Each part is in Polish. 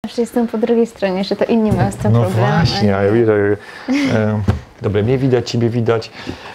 Zawsze jestem po drugiej stronie, że to inni mają z tym problem. No właśnie, a ja widzę. Dobra, mnie widać, ciebie widać.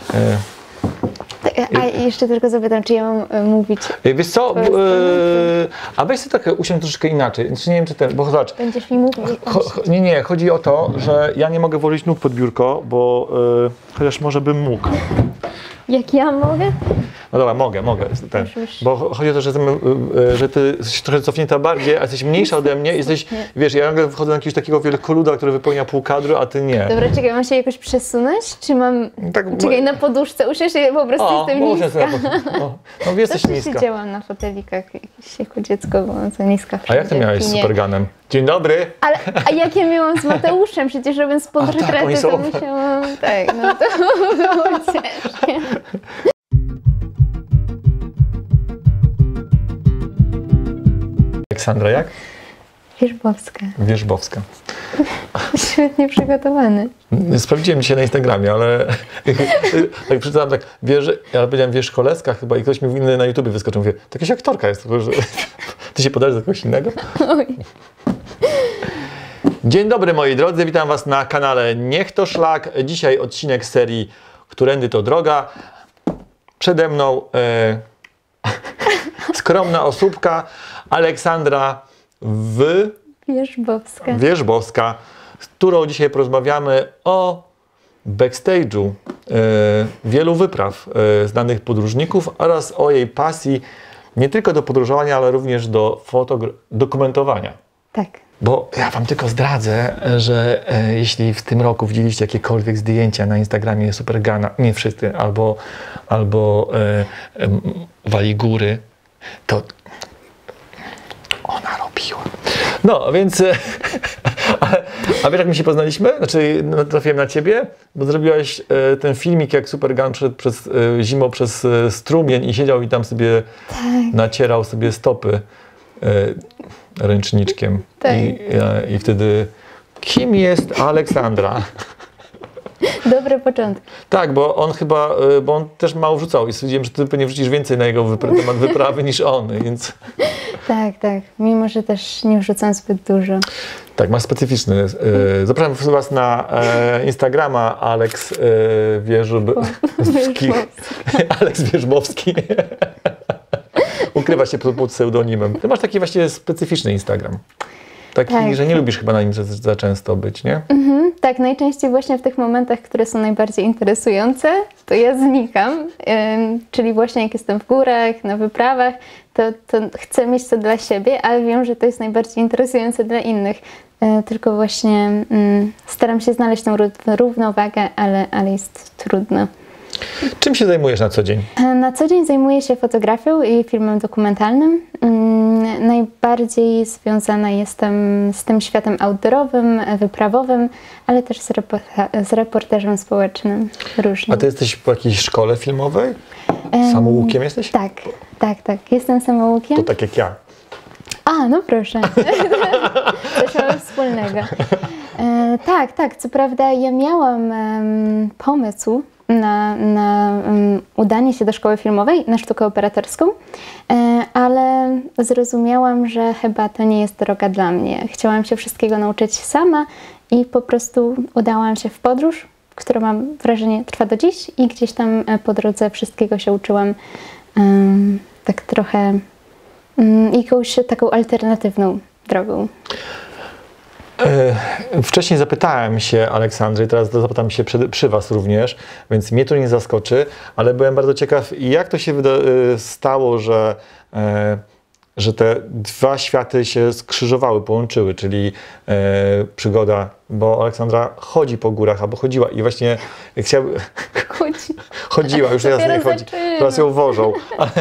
A jeszcze tylko zapytam, czy ja mam mówić? Wiesz co, a weź sobie tak usiądź troszeczkę inaczej. Znaczy, nie wiem, czy ten, bo zobacz. Będziesz mi mówił? Nie, chodzi o to, że ja nie mogę włożyć nóg pod biurko, bo chociaż może bym mógł. Jak ja mogę? No dobra, mogę. Bo chodzi o to, że ty jesteś trochę cofnięta bardziej, a jesteś mniejsza ode mnie. Jesteś, wiesz, ja nagle wchodzę na jakiegoś takiego wielkoluda, który wypełnia pół kadru, a ty nie. Dobra, czekaj, mam się jakoś przesunąć? Czy mam, tak, czekaj, na poduszce usiąść i po prostu jestem niska? No jesteś niska. Ja siedziałam na fotelikach jako dziecko, bo za niska. A jak ty miałeś z Supergunem? Dzień dobry. A jak ja miałam z Mateuszem? Przecież robiąc portrety, to musiałam... Tak, no to było ciężkie. Aleksandra jak? Wierzbowska. Wierzbowska. Świetnie przygotowany. Sprawdziłem dzisiaj na Instagramie, ale tak przeczytałem tak, ja powiedziałem Wierzcholecka chyba i ktoś mi inny na YouTubie wyskoczył. Mówię, to jakaś aktorka jest, tylko że ty się podajesz do kogoś innego? Oj. Dzień dobry moi drodzy, witam was na kanale Niech to Szlak. Dzisiaj odcinek z serii Którędy to droga. Przede mną skromna osóbka Aleksandra Wierzbowska, z którą dzisiaj porozmawiamy o backstage'u wielu wypraw znanych podróżników oraz o jej pasji nie tylko do podróżowania, ale również do dokumentowania. Tak. Bo ja wam tylko zdradzę, że jeśli w tym roku widzieliście jakiekolwiek zdjęcia na Instagramie Superguna, nie wszyscy, albo Wali Góry, to ona robiła. No, więc... A wiesz, jak my się poznaliśmy? Znaczy, trafiłem na ciebie, bo zrobiłaś ten filmik, jak Supergun zimą przez strumień i siedział i tam sobie nacierał sobie stopy ręczniczkiem. Tak. I wtedy, kim jest Aleksandra? Dobry początek. Tak, bo on chyba, bo on też mało wrzucał i stwierdziłem, że ty pewnie wrzucisz więcej na jego temat wyprawy niż on, więc... Tak, mimo że też nie wrzucam zbyt dużo. Tak, masz specyficzny. Zapraszam was na Instagrama Aleks Wierzbowski. Aleks Wierzbowski. Ukrywa się pod pseudonimem. Ty masz taki właśnie specyficzny Instagram. Taki, że nie lubisz chyba na nim za często być, nie? Tak, najczęściej właśnie w tych momentach, które są najbardziej interesujące, to ja znikam. Czyli właśnie jak jestem w górach, na wyprawach, to chcę mieć to dla siebie, ale wiem, że to jest najbardziej interesujące dla innych. Tylko właśnie staram się znaleźć tą równowagę, ale jest trudno. Czym się zajmujesz na co dzień? Na co dzień zajmuję się fotografią i filmem dokumentalnym. Najbardziej związana jestem z tym światem outdoorowym, wyprawowym, ale też z reportażem społecznym różnie. A ty jesteś po jakiejś szkole filmowej? Samoukiem jesteś? Tak. Jestem samoukiem. To tak jak ja. A, no proszę. Coś mamy wspólnego. Tak. Co prawda ja miałam pomysł na udanie się do szkoły filmowej, na sztukę operatorską, ale zrozumiałam, że chyba to nie jest droga dla mnie. Chciałam się wszystkiego nauczyć sama i po prostu udałam się w podróż, która, mam wrażenie, trwa do dziś i gdzieś tam po drodze wszystkiego się uczyłam tak trochę jakąś taką alternatywną drogą. Wcześniej zapytałem się Aleksandry, teraz zapytam się przy was również, więc mnie to nie zaskoczy, ale byłem bardzo ciekaw, jak to się stało, że te dwa światy się skrzyżowały, połączyły, czyli przygoda, bo Aleksandra chodzi po górach, albo chodziła i właśnie chodziła, już teraz nie chodzi, teraz ją wożą,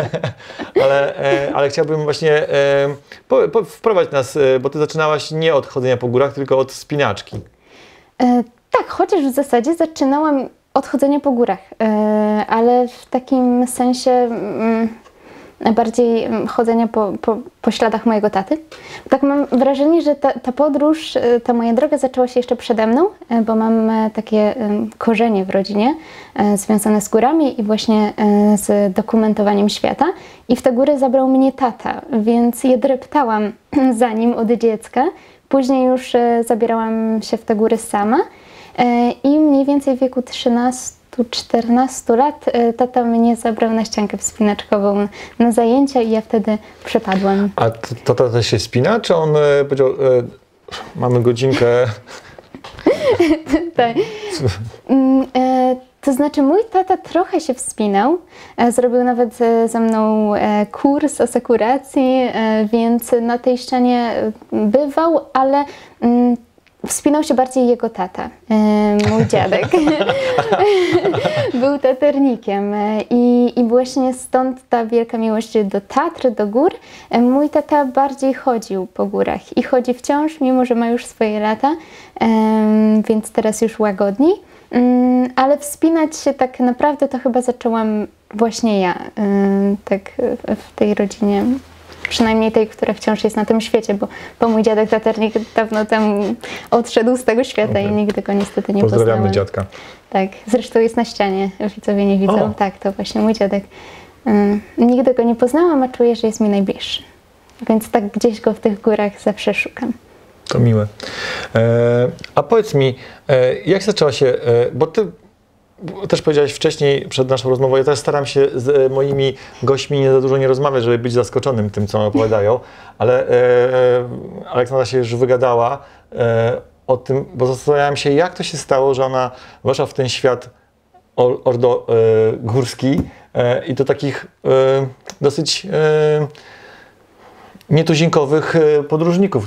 ale chciałbym właśnie wprowadzić nas, bo ty zaczynałaś nie od chodzenia po górach, tylko od wspinaczki. Tak, chociaż w zasadzie zaczynałam od chodzenia po górach, ale w takim sensie bardziej chodzenia po śladach mojego taty. Tak mam wrażenie, że ta podróż, ta moja droga zaczęła się jeszcze przede mną, bo mam takie korzenie w rodzinie związane z górami i właśnie z dokumentowaniem świata. I w te góry zabrał mnie tata, więc je dreptałam za nim od dziecka. później już zabierałam się w te góry sama i mniej więcej w wieku 13-14 lat tata mnie zabrał na ściankę wspinaczkową na zajęcia i ja wtedy przepadłam. A tata też się wspina, czy on powiedział, mamy godzinkę? Tak. To znaczy mój tata trochę się wspinał, zrobił nawet ze mną kurs asekuracji, więc na tej ścianie bywał, ale wspinał się bardziej jego tata, mój dziadek. Był taternikiem i właśnie stąd ta wielka miłość do Tatr, do gór. Mój tata bardziej chodził po górach i chodzi wciąż, mimo że ma już swoje lata, więc teraz już łagodniej. Ale wspinać się tak naprawdę to chyba zaczęłam właśnie ja, tak w tej rodzinie. Przynajmniej tej, która wciąż jest na tym świecie, bo mój dziadek taternik dawno temu odszedł z tego świata i nigdy go niestety nie poznałam. Pozdrawiamy dziadka. Tak, zresztą jest na ścianie, widzowie nie widzą. O. Tak, to właśnie mój dziadek. Nigdy go nie poznałam, a czuję, że jest mi najbliższy. Więc tak gdzieś go w tych górach zawsze szukam. To miłe. A powiedz mi, jak zaczęła się, bo ty też powiedziałeś wcześniej przed naszą rozmową, ja też staram się z moimi gośćmi nie za dużo nie rozmawiać, żeby być zaskoczonym tym, co opowiadają, ale Aleksandra się już wygadała o tym, bo zastanawiałem się, jak to się stało, że ona weszła w ten świat górski i do takich dosyć nietuzinkowych podróżników,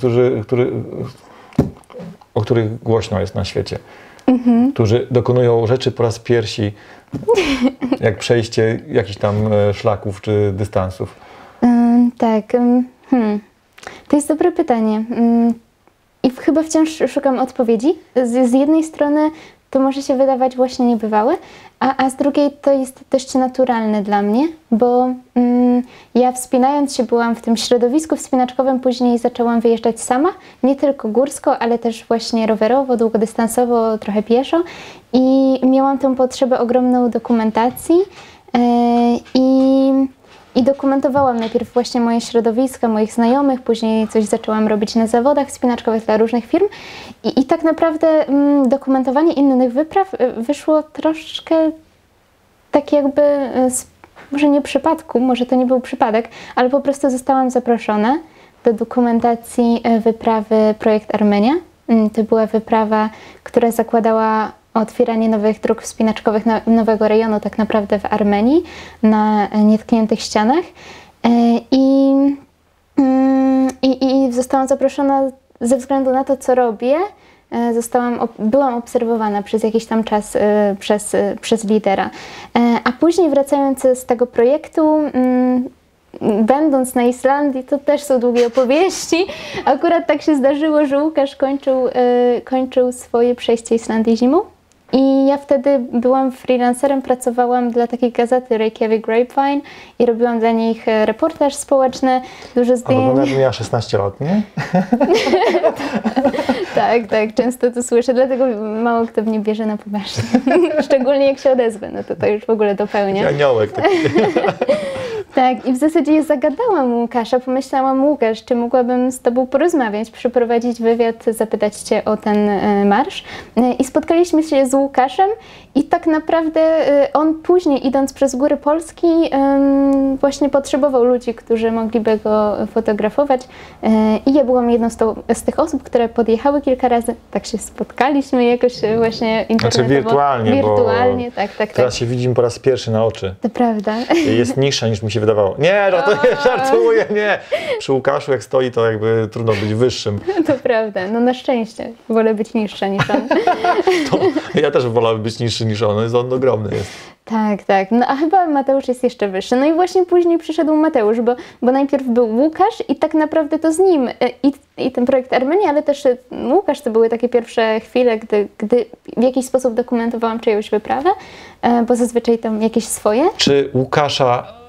o których głośno jest na świecie. Którzy dokonują rzeczy po raz pierwszy, jak przejście jakichś tam szlaków czy dystansów. Tak. To jest dobre pytanie. I chyba wciąż szukam odpowiedzi. Z jednej strony to może się wydawać właśnie niebywałe, a z drugiej to jest dość naturalne dla mnie, bo ja wspinając się byłam w tym środowisku wspinaczkowym, później zaczęłam wyjeżdżać sama, nie tylko górsko, ale też właśnie rowerowo, długodystansowo, trochę pieszo i miałam tę potrzebę ogromną dokumentacji i dokumentowałam najpierw właśnie moje środowiska, moich znajomych, później coś zaczęłam robić na zawodach wspinaczkowych dla różnych firm i tak naprawdę dokumentowanie innych wypraw wyszło troszkę tak jakby, może nie przypadku, może to nie był przypadek, ale po prostu zostałam zaproszona do dokumentacji wyprawy Projekt Armenia. To była wyprawa, która zakładała otwieranie nowych dróg wspinaczkowych, nowego rejonu tak naprawdę w Armenii, na nietkniętych ścianach. I zostałam zaproszona ze względu na to, co robię. Byłam obserwowana przez jakiś tam czas przez lidera. A później wracając z tego projektu, będąc na Islandii, to też są długie opowieści. Akurat tak się zdarzyło, że Łukasz kończył swoje przejście Islandii zimą. I ja wtedy byłam freelancerem, pracowałam dla takiej gazety Reykjavik Grapevine i robiłam dla nich reportaż społeczny, dużo zdjęć. Ale miała 16 lat, nie? Tak, często to słyszę, dlatego mało kto mnie bierze na poważnie. Szczególnie jak się odezwę, no to już w ogóle dopełnia. Aniołek taki. Tak, i w zasadzie zagadałam Łukasza, pomyślałam, Łukasz, czy mogłabym z Tobą porozmawiać, przeprowadzić wywiad, zapytać Cię o ten marsz. I spotkaliśmy się z Łukaszem i tak naprawdę on później, idąc przez góry Polski, właśnie potrzebował ludzi, którzy mogliby go fotografować. I ja byłam jedną z tych osób, które podjechały kilka razy, tak się spotkaliśmy jakoś właśnie internetowo. Znaczy wirtualnie, tak. Teraz się widzimy po raz pierwszy na oczy. To prawda. Jest niższa niż mi się wydawało. Nie, żartuję, nie. Przy Łukaszu jak stoi, to jakby trudno być wyższym. To prawda, no na szczęście. Wolę być niższa niż on. To ja też wolałbym być niższy niż on, on ogromny jest. Tak. No a chyba Mateusz jest jeszcze wyższy. No i właśnie później przyszedł Mateusz, bo najpierw był Łukasz i tak naprawdę to z nim i ten projekt Armenia, ale też Łukasz to były takie pierwsze chwile, gdy w jakiś sposób dokumentowałam czyjąś wyprawę, bo zazwyczaj tam jakieś swoje. Czy Łukasza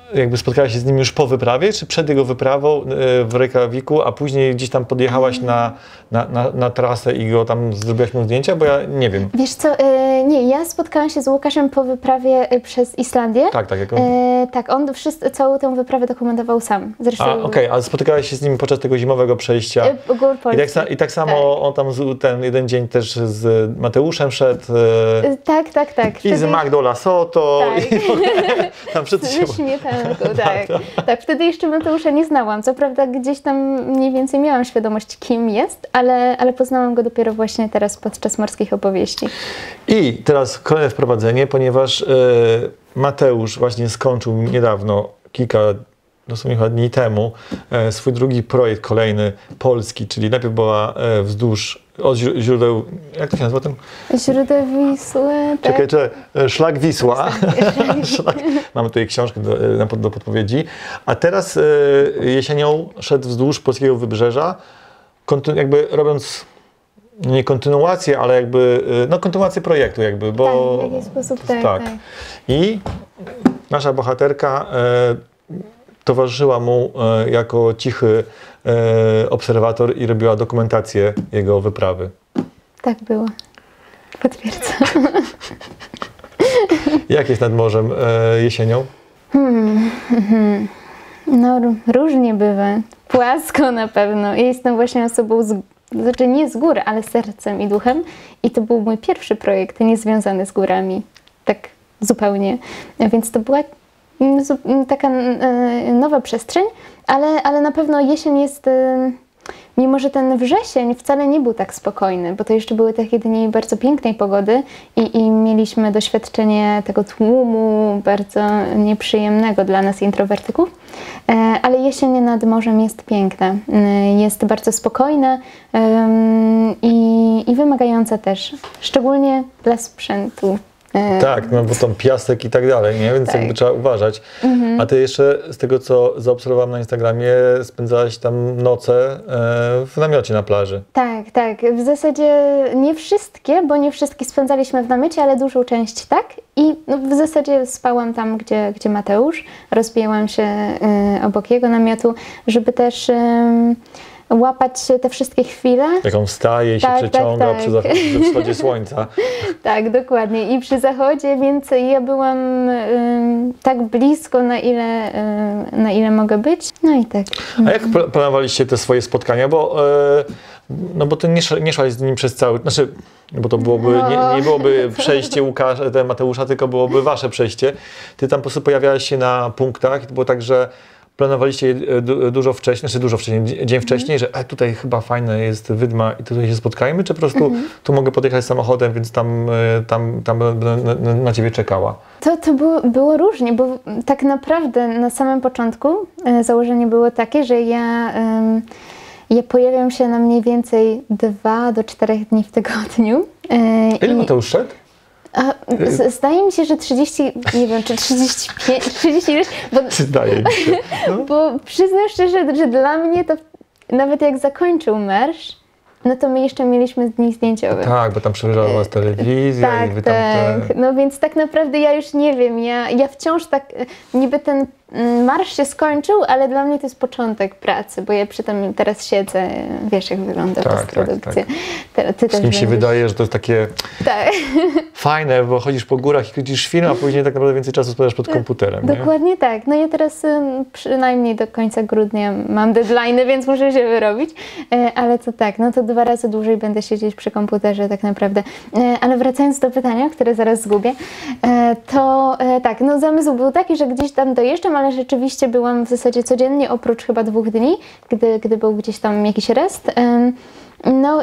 jakby spotkałaś się z nim już po wyprawie, czy przed jego wyprawą w Reykjaviku, a później gdzieś tam podjechałaś na trasę i go tam zrobiłaś mu zdjęcia? Bo ja nie wiem. Wiesz co, nie, ja spotkałam się z Łukaszem po wyprawie przez Islandię. Tak, tak. Tak, on całą tę wyprawę dokumentował sam. Zresztą. Okej, ale spotykałaś się z nim podczas tego zimowego przejścia. Gór Polski. I tak samo on tam ten jeden dzień też z Mateuszem szedł. Tak. I z Magdą Lasoto. Tak. I w ogóle tam wszyscy się... Ze śmietanką, tak. Wtedy jeszcze Mateusza nie znałam. Co prawda gdzieś tam mniej więcej miałam świadomość, kim jest, ale poznałam go dopiero właśnie teraz podczas Morskich Opowieści. I teraz kolejne wprowadzenie, ponieważ Mateusz właśnie skończył niedawno, dosłownie chyba dni temu, swój drugi projekt kolejny, polski, czyli najpierw była wzdłuż od źródeł, jak to się nazywa ten? Źródeł Wisły, tak? Czekaj, Szlak Wisła. Mamy tutaj książkę do podpowiedzi. A teraz jesienią szedł wzdłuż polskiego wybrzeża, jakby robiąc nie kontynuację, ale jakby kontynuację projektu jakby, bo... Tak, w jakiś sposób tak. I nasza bohaterka towarzyszyła mu jako cichy obserwator i robiła dokumentację jego wyprawy. Tak było. Potwierdzam. Jak jest nad morzem jesienią? No różnie bywa. Płasko na pewno. Ja jestem właśnie osobą, znaczy nie z góry, ale sercem i duchem. I to był mój pierwszy projekt, niezwiązany z górami. Tak zupełnie. Więc to była taka nowa przestrzeń, ale na pewno jesień jest, mimo że ten wrzesień wcale nie był tak spokojny, bo to jeszcze były takie dni bardzo pięknej pogody i mieliśmy doświadczenie tego tłumu bardzo nieprzyjemnego dla nas introwertyków, ale jesień nad morzem jest piękna, jest bardzo spokojna i wymagająca też, szczególnie dla sprzętu. Tak, no bo tam piasek i tak dalej, nie? Więc tak. jakby trzeba uważać. A ty jeszcze z tego, co zaobserwowałam na Instagramie, spędzałaś tam noce w namiocie na plaży. Tak. W zasadzie nie wszystkie, bo nie wszystkie spędzaliśmy w namiocie, ale dużą część tak. I w zasadzie spałam tam, gdzie Mateusz. Rozbijałam się obok jego namiotu, żeby też łapać te wszystkie chwile. Jak on wstaje i się przeciąga przy wschodzie słońca. Tak, dokładnie. I przy zachodzie, więc ja byłam tak blisko, na ile mogę być. No i tak. A jak planowaliście te swoje spotkania? Bo ty nie szłaś z nim przez cały... Znaczy, bo to byłoby, nie byłoby przejście Mateusza, tylko byłoby wasze przejście. Ty tam po prostu pojawiałaś się na punktach i to było tak, że planowaliście dużo wcześniej, dzień wcześniej, że tutaj chyba fajne jest wydma i tutaj się spotkajmy, czy po prostu tu mogę podjechać samochodem, więc tam będę na ciebie czekała? To było różnie, bo tak naprawdę na samym początku założenie było takie, że ja pojawiam się na mniej więcej 2 do 4 dni w tygodniu. Ile Mateusz szedł? Zdaje mi się, że 30, nie wiem, czy 35, 30 ileś, zdaje mi się. No. Bo przyznam szczerze, że dla mnie to nawet jak zakończył marsz, no to my jeszcze mieliśmy dni zdjęciowe. Tak, bo tam przejeżdżała was telewizja tak, i wy tam... No więc tak naprawdę ja już nie wiem, ja wciąż tak, niby ten marsz się skończył, ale dla mnie to jest początek pracy, bo ja przy tym teraz siedzę, wiesz jak wygląda postprodukcja. Tak. Z kim się wydaje, że to jest takie fajne, bo chodzisz po górach i kręcisz film, a później tak naprawdę więcej czasu spędzasz pod komputerem. Dokładnie nie? Tak. No ja teraz przynajmniej do końca grudnia mam deadline'y, więc muszę się wyrobić, ale to tak, no to 2 razy dłużej będę siedzieć przy komputerze tak naprawdę. Ale wracając do pytania, które zaraz zgubię, to tak, no zamysł był taki, że gdzieś tam dojeżdżam, ale rzeczywiście byłam w zasadzie codziennie, oprócz chyba 2 dni, gdy był gdzieś tam jakiś rest. No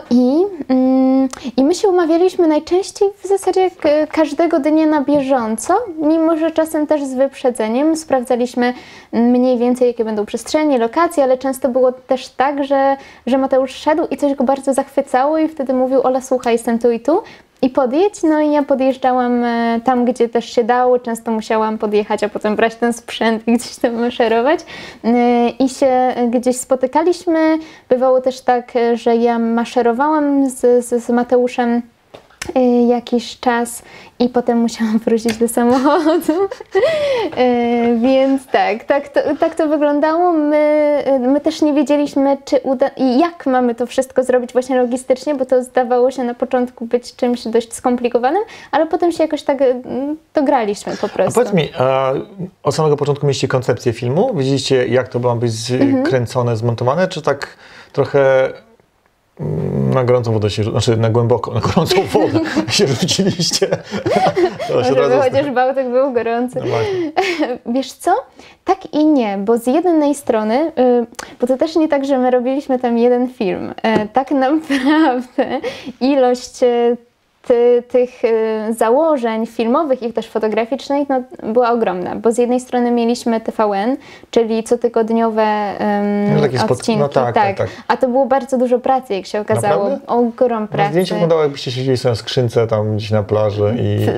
i my się umawialiśmy najczęściej w zasadzie każdego dnia na bieżąco, mimo że czasem też z wyprzedzeniem. Sprawdzaliśmy mniej więcej, jakie będą przestrzenie, lokacje, ale często było też tak, że Mateusz szedł i coś go bardzo zachwycało i wtedy mówił: Ola, słuchaj, jestem tu i tu. I podjedź, no i ja podjeżdżałam tam, gdzie też się dało, często musiałam podjechać, a potem brać ten sprzęt i gdzieś tam maszerować i się gdzieś spotykaliśmy. Bywało też tak, że ja maszerowałam z Mateuszem jakiś czas i potem musiałam wrócić do samochodu. Więc tak to wyglądało. My też nie wiedzieliśmy, czy uda i jak mamy to wszystko zrobić właśnie logistycznie, bo to zdawało się na początku być czymś dość skomplikowanym, ale potem się jakoś tak dograliśmy po prostu. A powiedz mi, od samego początku mieliście koncepcję filmu? Wiedzieliście, jak to ma być kręcone, zmontowane, czy tak trochę na gorącą wodę się, znaczy na głęboko, na gorącą wodę się rzuciliście? Żeby chociaż Bałtyk był gorący. No wiesz co? Tak i nie, bo z jednej strony, bo to też nie tak, że my robiliśmy tam jeden film. Tak naprawdę ilość tych założeń filmowych i też fotograficznych była ogromna, bo z jednej strony mieliśmy TVN, czyli cotygodniowe odcinki, tak. A to było bardzo dużo pracy, jak się okazało. Naprawdę? Ogrom pracy. Zdjęcie wyglądało, jakbyście siedzieli sobie w skrzynce tam gdzieś na plaży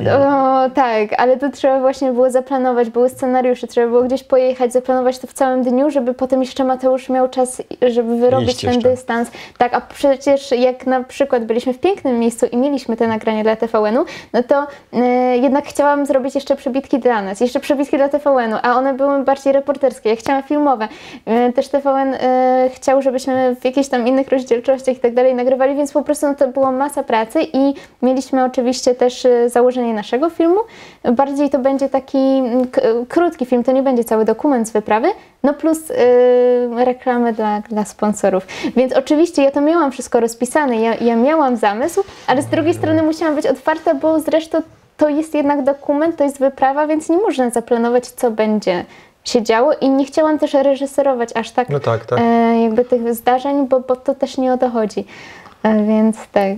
tak, ale to trzeba właśnie było zaplanować, były scenariusze, trzeba było gdzieś pojechać, zaplanować to w całym dniu, żeby potem jeszcze Mateusz miał czas, żeby wyrobić ten dystans. Tak, a przecież jak na przykład byliśmy w pięknym miejscu i mieliśmy te nagranie dla TVN-u, no to jednak chciałam zrobić jeszcze przebitki dla nas, jeszcze przebitki dla TVN-u, a one były bardziej reporterskie, ja chciałam filmowe. Też TVN chciał, żebyśmy w jakichś tam innych rozdzielczościach i tak dalej nagrywali, więc po prostu to była masa pracy i mieliśmy oczywiście też założenie naszego filmu. Bardziej to będzie taki krótki film, to nie będzie cały dokument z wyprawy, no plus reklamy dla sponsorów. Więc oczywiście ja to miałam wszystko rozpisane, ja miałam zamysł, ale z drugiej strony musiałam być otwarta, bo zresztą to jest jednak dokument, to jest wyprawa, więc nie można zaplanować, co będzie się działo i nie chciałam też reżyserować aż tak, jakby tych zdarzeń, bo to też nie o to chodzi. Więc tak,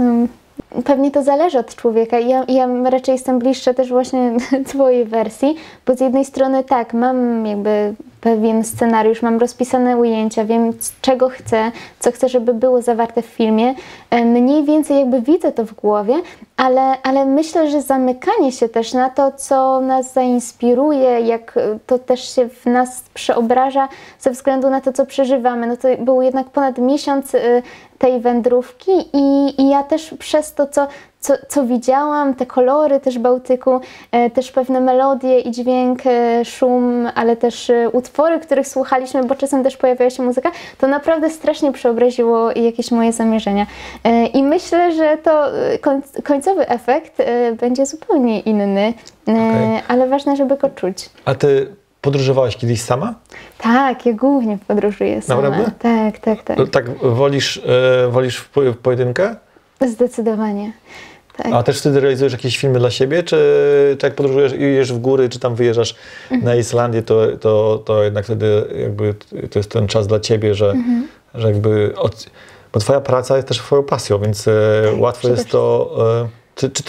pewnie to zależy od człowieka. Ja raczej jestem bliższa też właśnie twojej wersji, bo z jednej strony tak, mam jakby pewien scenariusz, mam rozpisane ujęcia, wiem czego chcę, co chcę, żeby było zawarte w filmie. Mniej więcej jakby widzę to w głowie, ale myślę, że zamykanie się też na to, co nas zainspiruje, jak to też się w nas przeobraża ze względu na to, co przeżywamy. No to był jednak ponad miesiąc tej wędrówki i ja też przez to, co widziałam, te kolory też Bałtyku, też pewne melodie i dźwięk, szum, ale też utwory, których słuchaliśmy, bo czasem też pojawiała się muzyka, to naprawdę strasznie przeobraziło jakieś moje zamierzenia. I myślę, że to końcowy efekt będzie zupełnie inny, ale ważne, żeby go czuć. A ty podróżowałaś kiedyś sama? Tak, ja głównie podróżuję sama. Naprawdę? Tak. Tak wolisz w pojedynkę? Zdecydowanie. Tak. A też wtedy realizujesz jakieś filmy dla siebie, czy jak podróżujesz i jedziesz w góry, czy tam wyjeżdżasz na Islandię, to jednak wtedy jakby to jest ten czas dla ciebie, że jakby... Bo twoja praca jest też twoją pasją, więc łatwo jest to... Czy to...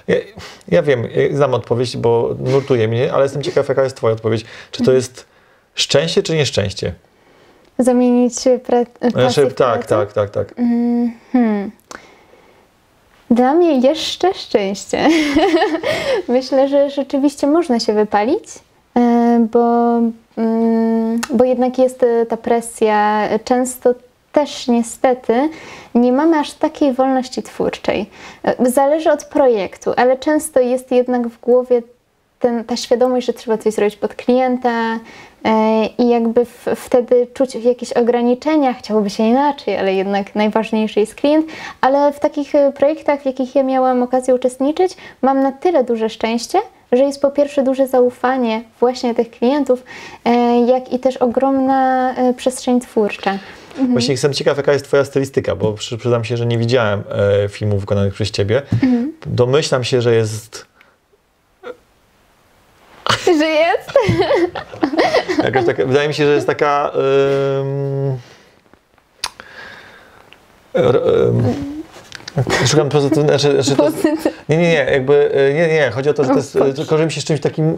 Ja wiem, znam odpowiedź, bo nurtuje mnie, ale jestem ciekaw, jaka jest twoja odpowiedź. Czy to jest szczęście, czy nieszczęście? Zamienić pasję w pracę? Tak. Dla mnie jeszcze szczęście. Myślę, że rzeczywiście można się wypalić, bo jednak jest ta presja. Często też niestety nie mamy aż takiej wolności twórczej. Zależy od projektu, ale często jest jednak w głowie ta świadomość, że trzeba coś zrobić pod klienta i jakby wtedy czuć jakieś ograniczenia, chciałoby się inaczej, ale jednak najważniejszy jest klient, ale w takich projektach, w jakich ja miałam okazję uczestniczyć, mam na tyle duże szczęście, że jest po pierwsze duże zaufanie właśnie tych klientów, jak i też ogromna przestrzeń twórcza. Właśnie jestem ciekaw, jaka jest twoja stylistyka, bo przyznam się, że nie widziałem filmów wykonanych przez ciebie. Domyślam się, że jest... Że jest? Jakaś taka, wydaje mi się, że jest taka... Szukam pozytywnego... Nie, jakby... Nie, chodzi o to, że to jest... Kojarzy mi się z czymś takim...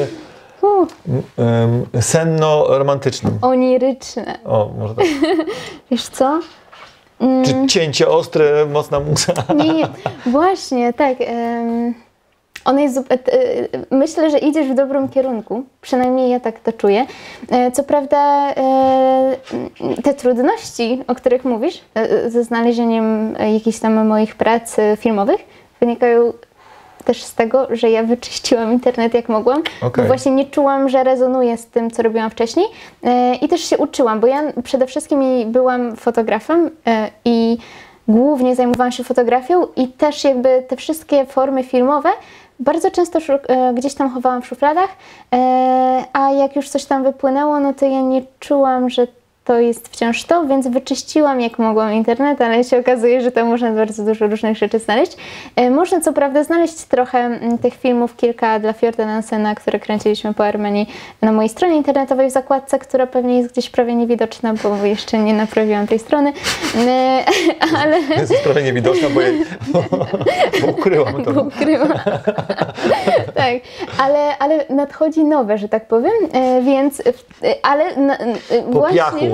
senno-romantycznym. Oniryczne. O, może tak. Wiesz co? Czy cięcie ostre, mocna muza? Nie, właśnie, tak. On jest, myślę, że idziesz w dobrym kierunku, przynajmniej ja tak to czuję. Co prawda te trudności, o których mówisz, ze znalezieniem jakichś tam moich prac filmowych, wynikają też z tego, że ja wyczyściłam internet jak mogłam, bo właśnie nie czułam, że rezonuje z tym, co robiłam wcześniej i też się uczyłam, bo ja przede wszystkim byłam fotografem i głównie zajmowałam się fotografią i też jakby te wszystkie formy filmowe bardzo często gdzieś tam chowałam w szufladach, a jak już coś tam wypłynęło, no to ja nie czułam, że to jest wciąż to, więc wyczyściłam jak mogłam internet, ale się okazuje, że tam można bardzo dużo różnych rzeczy znaleźć. Można co prawda znaleźć trochę tych filmów, kilka dla Fjorda Nansena, które kręciliśmy po Armenii na mojej stronie internetowej w zakładce, która pewnie jest gdzieś prawie niewidoczna, bo jeszcze nie naprawiłam tej strony. Ale... Jest prawie niewidoczna, bo ukryłam to. Bo ukryłam. Tak, ale nadchodzi nowe, że tak powiem, więc, ale po właśnie... piachu.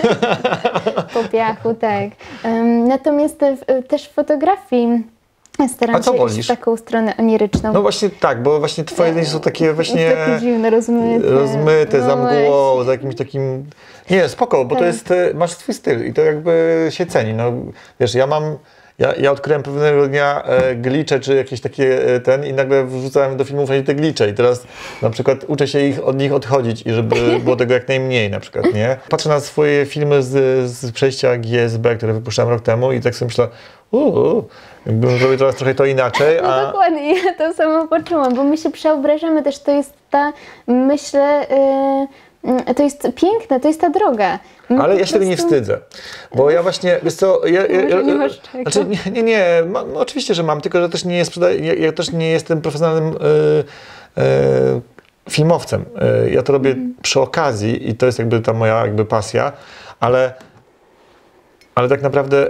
Po piachu, tak. Natomiast też w fotografii staram się iść w taką stronę oniryczną. No właśnie tak, bo właśnie twoje zdjęcia są takie właśnie... Takie dziwne, rozmyte, no za mgłą, za jakimś takim... Nie, spoko, bo tak. to jest... Masz swój styl i to jakby się ceni. No wiesz, ja odkryłem pewnego dnia glicze, czy jakieś takie i nagle wrzucałem do filmów te glicze i teraz na przykład uczę się od nich odchodzić i żeby było tego jak najmniej na przykład, nie? Patrzę na swoje filmy z przejścia GSB, które wypuszczałem rok temu i tak sobie myślę, jakbym zrobił teraz trochę to inaczej, No dokładnie, ja to samo poczułam, bo my się przeobrażamy też, to jest ta, myślę, to jest piękne, to jest ta droga. Ale ja się tego nie wstydzę, bo ja właśnie, wiesz co, nie masz czego. Znaczy, no, oczywiście, że mam, tylko że też nie ja też nie jestem profesjonalnym filmowcem. Ja to robię przy okazji i to jest jakby ta moja pasja, ale tak naprawdę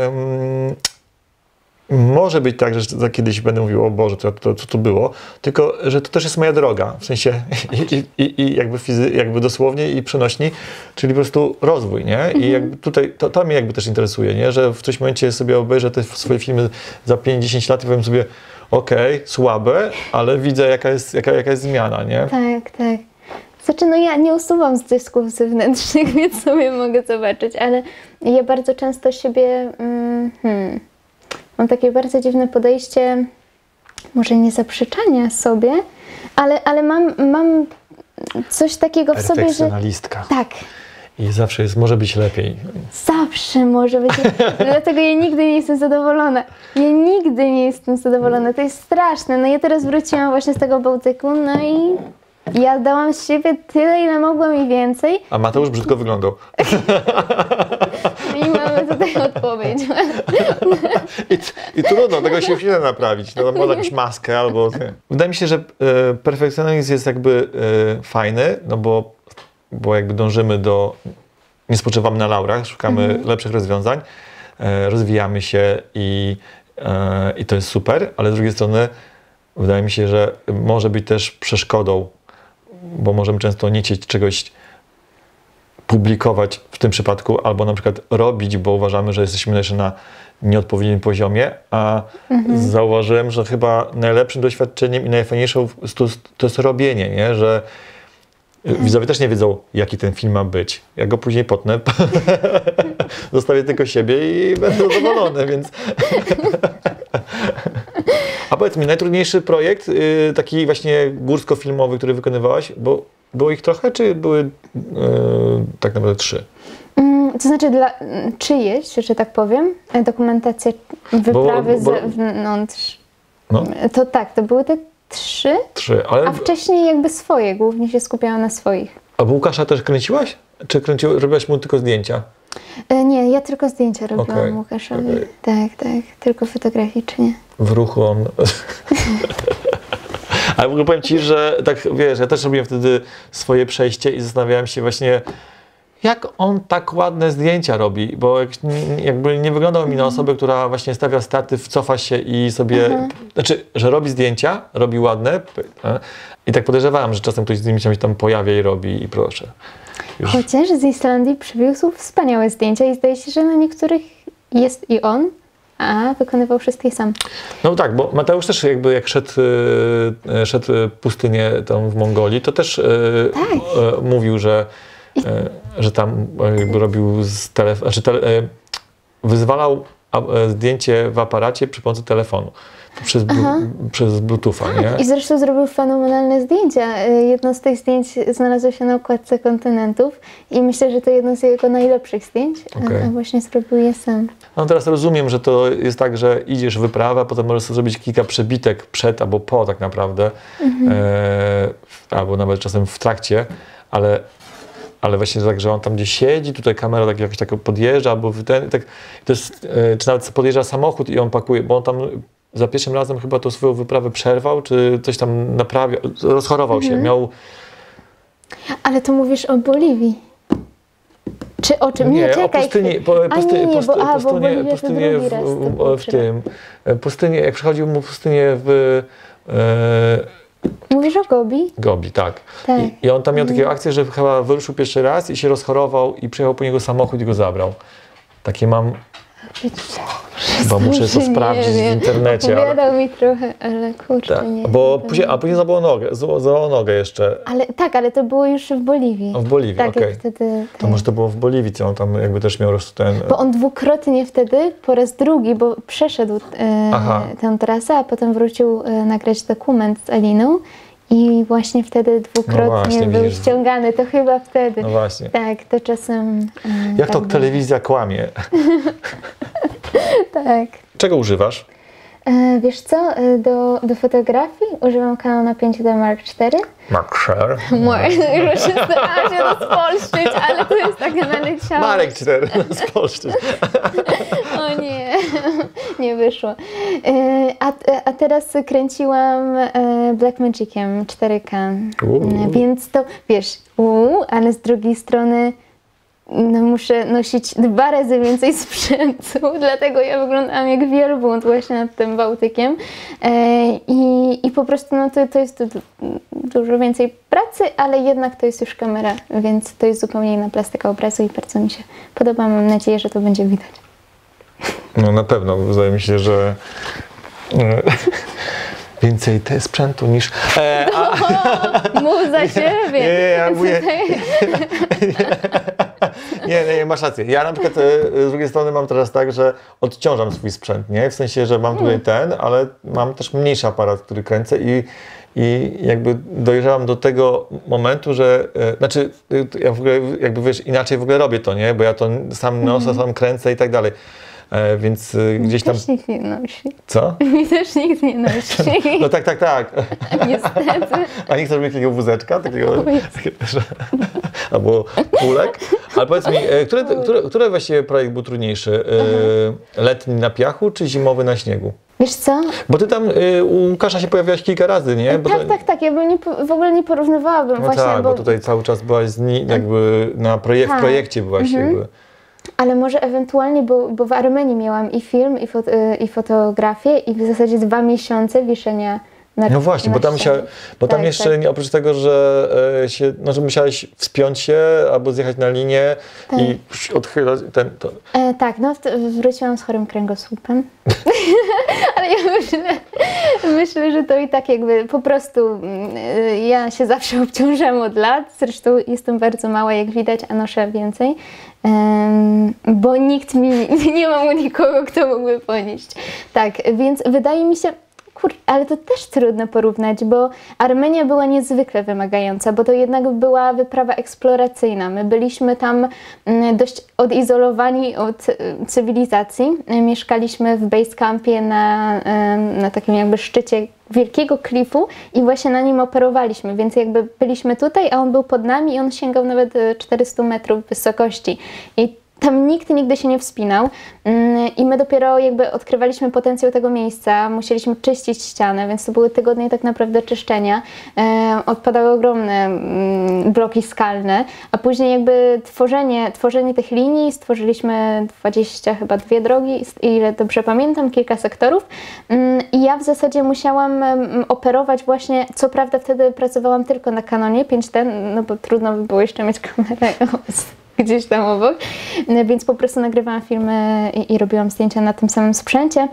może być tak, że kiedyś będę mówił, o Boże, co to było, tylko że to też jest moja droga, w sensie i jakby dosłownie i przenośni, czyli po prostu rozwój, nie? I jakby tutaj to mnie jakby też interesuje, nie? Że w którymś momencie sobie obejrzę te swoje filmy za 5-10 lat i powiem sobie, okej, słabe, ale widzę jaka jest zmiana, nie? Tak, tak. Znaczy, no ja nie usuwam z dysków zewnętrznych, więc sobie mogę zobaczyć, ale ja bardzo często siebie... Mam takie bardzo dziwne podejście, może nie zaprzeczania sobie, ale mam coś takiego w sobie, że... Perfekcjonalistka. Tak. I zawsze może być lepiej. Zawsze może być lepiej. Dlatego ja nigdy nie jestem zadowolona. Ja nigdy nie jestem zadowolona. To jest straszne. No ja teraz wróciłam właśnie z tego Bałtyku, no i ja dałam z siebie tyle, ile mogłam i więcej. A Mateusz brzydko wyglądał. I mamy tutaj odpowiedź. I trudno, tego się nie da naprawić. No, może jakąś maskę albo... Wydaje mi się, że perfekcjonizm jest jakby fajny, no bo jakby dążymy nie spoczywamy na laurach, szukamy lepszych rozwiązań, rozwijamy się i to jest super, ale z drugiej strony wydaje mi się, że może być też przeszkodą, bo możemy często nie chcieć czegoś publikować w tym przypadku, albo na przykład robić, bo uważamy, że jesteśmy jeszcze na nieodpowiednim poziomie, a zauważyłem, że chyba najlepszym doświadczeniem i najfajniejszą to jest robienie, nie? Że widzowie też nie wiedzą, jaki ten film ma być. Ja go później potnę, zostawię tylko siebie i będę zadowolony, więc... A powiedz mi, najtrudniejszy projekt, taki właśnie górsko-filmowy, który wykonywałaś, bo było ich trochę, czy były tak naprawdę 3? To znaczy czyjeś, że tak powiem, dokumentacja wyprawy z zewnątrz. No. To tak, to były te 3, ale... a wcześniej jakby swoje, głównie się skupiałam na swoich. A Łukasza też kręciłaś? Czy robiłaś mu tylko zdjęcia? Nie, ja tylko zdjęcia robiłam Łukaszowi. Tak, tylko fotograficznie. W ruchu on... Ale w ogóle powiem Ci, że tak, wiesz, ja też robiłem wtedy swoje przejście i zastanawiałem się właśnie, jak on tak ładne zdjęcia robi, bo jakby nie wyglądał mi na osobę, która właśnie stawia statyw, cofa się i sobie, znaczy, że robi zdjęcia, robi ładne i tak podejrzewałem, że czasem ktoś z nimi się tam pojawia i robi i proszę. Chociaż z Islandii przywiózł wspaniałe zdjęcia i zdaje się, że na niektórych jest i on. a wykonywał wszystkie sam. No tak, bo Mateusz też jakby jak szedł pustynię tam w Mongolii, to też mówił, że tam jakby robił z telefonu, wyzwalał zdjęcie w aparacie przy pomocy telefonu. Przez Bluetootha, nie? I zresztą zrobił fenomenalne zdjęcia. Jedno z tych zdjęć znalazło się na okładce Kontynentów i myślę, że to jedno z jego najlepszych zdjęć, a właśnie zrobił je sam. No teraz rozumiem, że to jest tak, że idziesz w wyprawę, a potem możesz sobie zrobić kilka przebitek przed albo po tak naprawdę, albo nawet czasem w trakcie, ale właśnie tak, że on tam gdzieś siedzi, tutaj kamera tak jakoś tak podjeżdża, albo tak, to jest, czy nawet podjeżdża samochód i on pakuje, bo on tam za pierwszym razem chyba tą swoją wyprawę przerwał, czy coś tam naprawiał, rozchorował się, miał... Ale to mówisz o Boliwii. Czy o czym? Nie, czekaj. O pustyni, pustynię, jak przechodził mu pustynię w... Mówisz o Gobi? Gobi, tak. I on tam miał taką akcję, że chyba wyruszył pierwszy raz i się rozchorował i przyjechał po niego samochód i go zabrał. Takie mam... Bo muszę to sprawdzić w internecie. Opowiadał mi trochę, ale kurczę, tak, nie. A później złamał nogę jeszcze. Ale to było już w Boliwii. W Boliwii, tak, okej. Wtedy. To może to było w Boliwii, co on tam jakby też miał ten... Bo on dwukrotnie wtedy, po raz drugi, bo przeszedł tę trasę, a potem wrócił nagrać dokument z Aliną. I właśnie wtedy dwukrotnie był ściągany, to chyba wtedy. No właśnie. Tak, to czasem... Jak to telewizja kłamie. Tak. Czego używasz? Wiesz co, do fotografii używam Canona 5D Mark IV. Mark IV. Już starałam się to spolszczyć, ale to jest takie naleciałe. Marek IV, spolszczyć. O nie, nie wyszło. A teraz kręciłam Blackmagiciem 4K, więc to, wiesz, ale z drugiej strony no, muszę nosić 2 razy więcej sprzętu, dlatego ja wyglądam jak wielbłąd właśnie nad tym Bałtykiem i po prostu no, to jest dużo więcej pracy, ale jednak to jest już kamera, więc to jest zupełnie inna plastyka obrazu i bardzo mi się podoba, mam nadzieję, że to będzie widać. No na pewno, wydaje mi się, że więcej sprzętu niż... Mów za siebie! Nie, masz rację. Ja na przykład z drugiej strony mam teraz tak, że odciążam swój sprzęt, nie? W sensie, że mam tutaj ale mam też mniejszy aparat, który kręcę i jakby dojrzałam do tego momentu, że znaczy ja w ogóle jakby wiesz, inaczej w ogóle robię to, nie? Bo ja to sam noszę, sam kręcę i tak dalej. Więc gdzieś tam... Mi też nikt nie nosi. Co? Mi też nikt nie nosi. No tak. Niestety. A nie chcesz mieć takiego wózeczka? Albo kulek? Ale powiedz mi, który właściwie projekt był trudniejszy? Letni na piachu czy zimowy na śniegu? Wiesz co? Bo ty tam u Łukasza się pojawiałaś kilka razy, nie? Bo tak. Ja bym w ogóle nie porównywałabym. No właśnie, tak, bo tutaj cały czas byłaś jakby w projekcie byłaś jakby. Ale może ewentualnie, bo w Armenii miałam i film, i fotografię i w zasadzie 2 miesiące wiszenia na No właśnie, bo tam jeszcze nie, oprócz tego, że że musiałaś wspiąć się albo zjechać na linię i odchylać tak, no wróciłam z chorym kręgosłupem. Ale ja myślę, że to i tak jakby po prostu ja się zawsze obciążam od lat, zresztą jestem bardzo mała, jak widać, a noszę więcej. Bo nie mam nikogo, kto mógłby ponieść. Tak, więc wydaje mi się, ale to też trudno porównać, bo Armenia była niezwykle wymagająca, bo to jednak była wyprawa eksploracyjna. My byliśmy tam dość odizolowani od cywilizacji. Mieszkaliśmy w base campie na takim jakby szczycie wielkiego klifu i właśnie na nim operowaliśmy, więc jakby byliśmy tutaj, a on był pod nami i on sięgał nawet 400 metrów wysokości. I tam nikt nigdy się nie wspinał i my dopiero jakby odkrywaliśmy potencjał tego miejsca, musieliśmy czyścić ścianę, więc to były tygodnie tak naprawdę czyszczenia. Odpadały ogromne bloki skalne, a później jakby tworzenie tych linii, stworzyliśmy 22 drogi, ile dobrze pamiętam, kilka sektorów i ja w zasadzie musiałam operować właśnie, co prawda wtedy pracowałam tylko na Canonie 5D, no bo trudno by było jeszcze mieć kamerę gdzieś tam obok, więc po prostu nagrywałam filmy i robiłam zdjęcia na tym samym sprzęcie.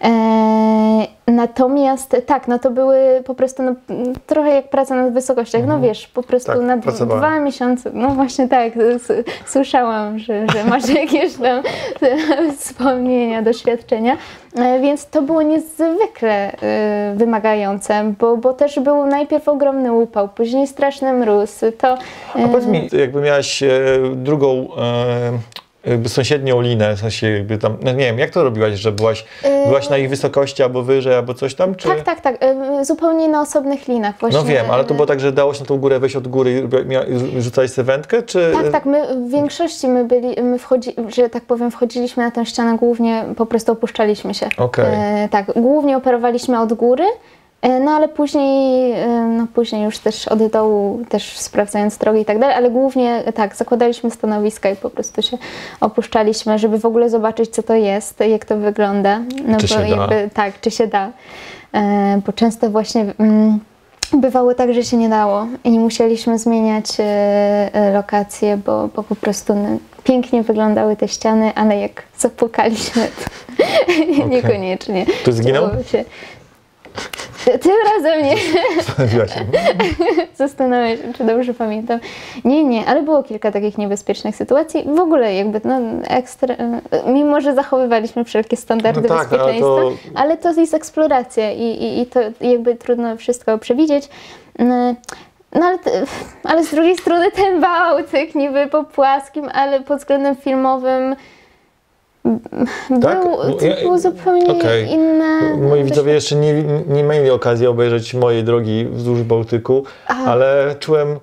Natomiast tak, no to były po prostu no, trochę jak praca na wysokościach, no wiesz, po prostu Tak, na pracowałem. 2 miesiące, no właśnie tak, słyszałam, że masz jakieś tam wspomnienia, doświadczenia, więc to było niezwykle wymagające, bo też był najpierw ogromny upał, później straszny mróz, to... A powiedz mi, jakby miałaś drugą jakby sąsiednią linę, w sensie jakby tam, no nie wiem, jak to robiłaś, że byłaś na ich wysokości albo wyżej, albo coś tam, czy... Tak, zupełnie na osobnych linach właśnie. No wiem, ale to było tak, że dało się na tą górę wejść od góry i rzucałeś sobie wędkę, czy... Tak, my w większości że tak powiem, wchodziliśmy na tę ścianę, głównie po prostu opuszczaliśmy się. Okej. Tak, głównie operowaliśmy od góry, no ale później już też od dołu, też sprawdzając drogi i tak dalej, ale głównie tak, zakładaliśmy stanowiska i po prostu się opuszczaliśmy, żeby w ogóle zobaczyć, co to jest, jak to wygląda. No Czy bo się da. jakby, tak, czy się da. Bo często właśnie bywało tak, że się nie dało i musieliśmy zmieniać lokacje, bo po prostu no, pięknie wyglądały te ściany, ale jak zapukaliśmy, to niekoniecznie. Ty zginął? Tym razem nie. Zastanowiła się. Zastanawiam się, czy dobrze pamiętam. Nie, ale było kilka takich niebezpiecznych sytuacji. W ogóle jakby, no, mimo że zachowywaliśmy wszelkie standardy No tak, bezpieczeństwa, ale to jest eksploracja i to jakby trudno wszystko przewidzieć. No ale z drugiej strony ten Bałtyk niby po płaskim, ale pod względem filmowym Tak? było zupełnie inne. Moi widzowie jeszcze nie mieli okazji obejrzeć mojej drogi wzdłuż Bałtyku, ale czułem,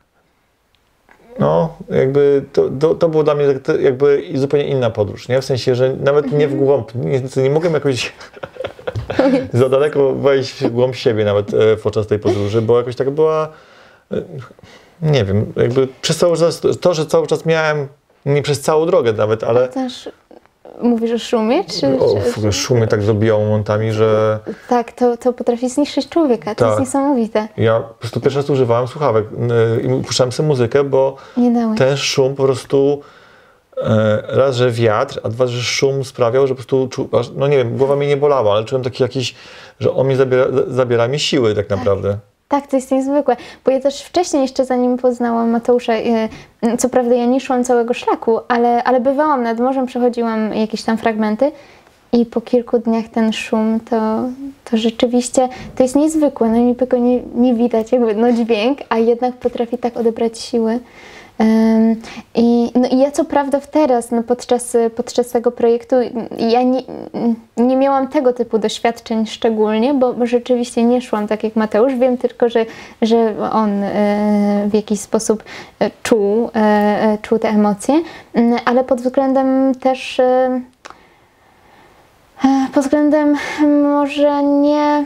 no jakby to było dla mnie jakby zupełnie inna podróż, nie? W sensie, że nawet nie w głąb, nie mogłem jakoś za daleko wejść w głąb siebie nawet podczas tej podróży, bo jakoś tak była, nie wiem, jakby przez cały czas, to, że cały czas miałem, nie przez całą drogę nawet, ale... Też mówisz o szumie? Szumie tak zrobiło momentami, że... Tak, to potrafi zniszczyć człowieka, to jest niesamowite. Ja po prostu pierwszy raz używałem słuchawek i puszczałem sobie muzykę, bo ten szum po prostu raz, że wiatr, a dwa, że szum sprawiał, że po prostu, no nie wiem, głowa mnie nie bolała, ale czułem taki jakiś, że on mnie zabiera mi siły tak naprawdę. Tak, to jest niezwykłe, bo ja też wcześniej, jeszcze zanim poznałam Mateusza, co prawda ja nie szłam całego szlaku, ale bywałam nad morzem, przechodziłam jakieś tam fragmenty i po kilku dniach ten szum, to rzeczywiście, to jest niezwykłe, no niby go nie widać, jakby no dźwięk, a jednak potrafi tak odebrać siły. I ja co prawda teraz, no podczas tego projektu, ja nie miałam tego typu doświadczeń szczególnie, bo rzeczywiście nie szłam tak jak Mateusz. Wiem tylko, że on w jakiś sposób czuł te emocje, ale pod względem też, pod względem może nie...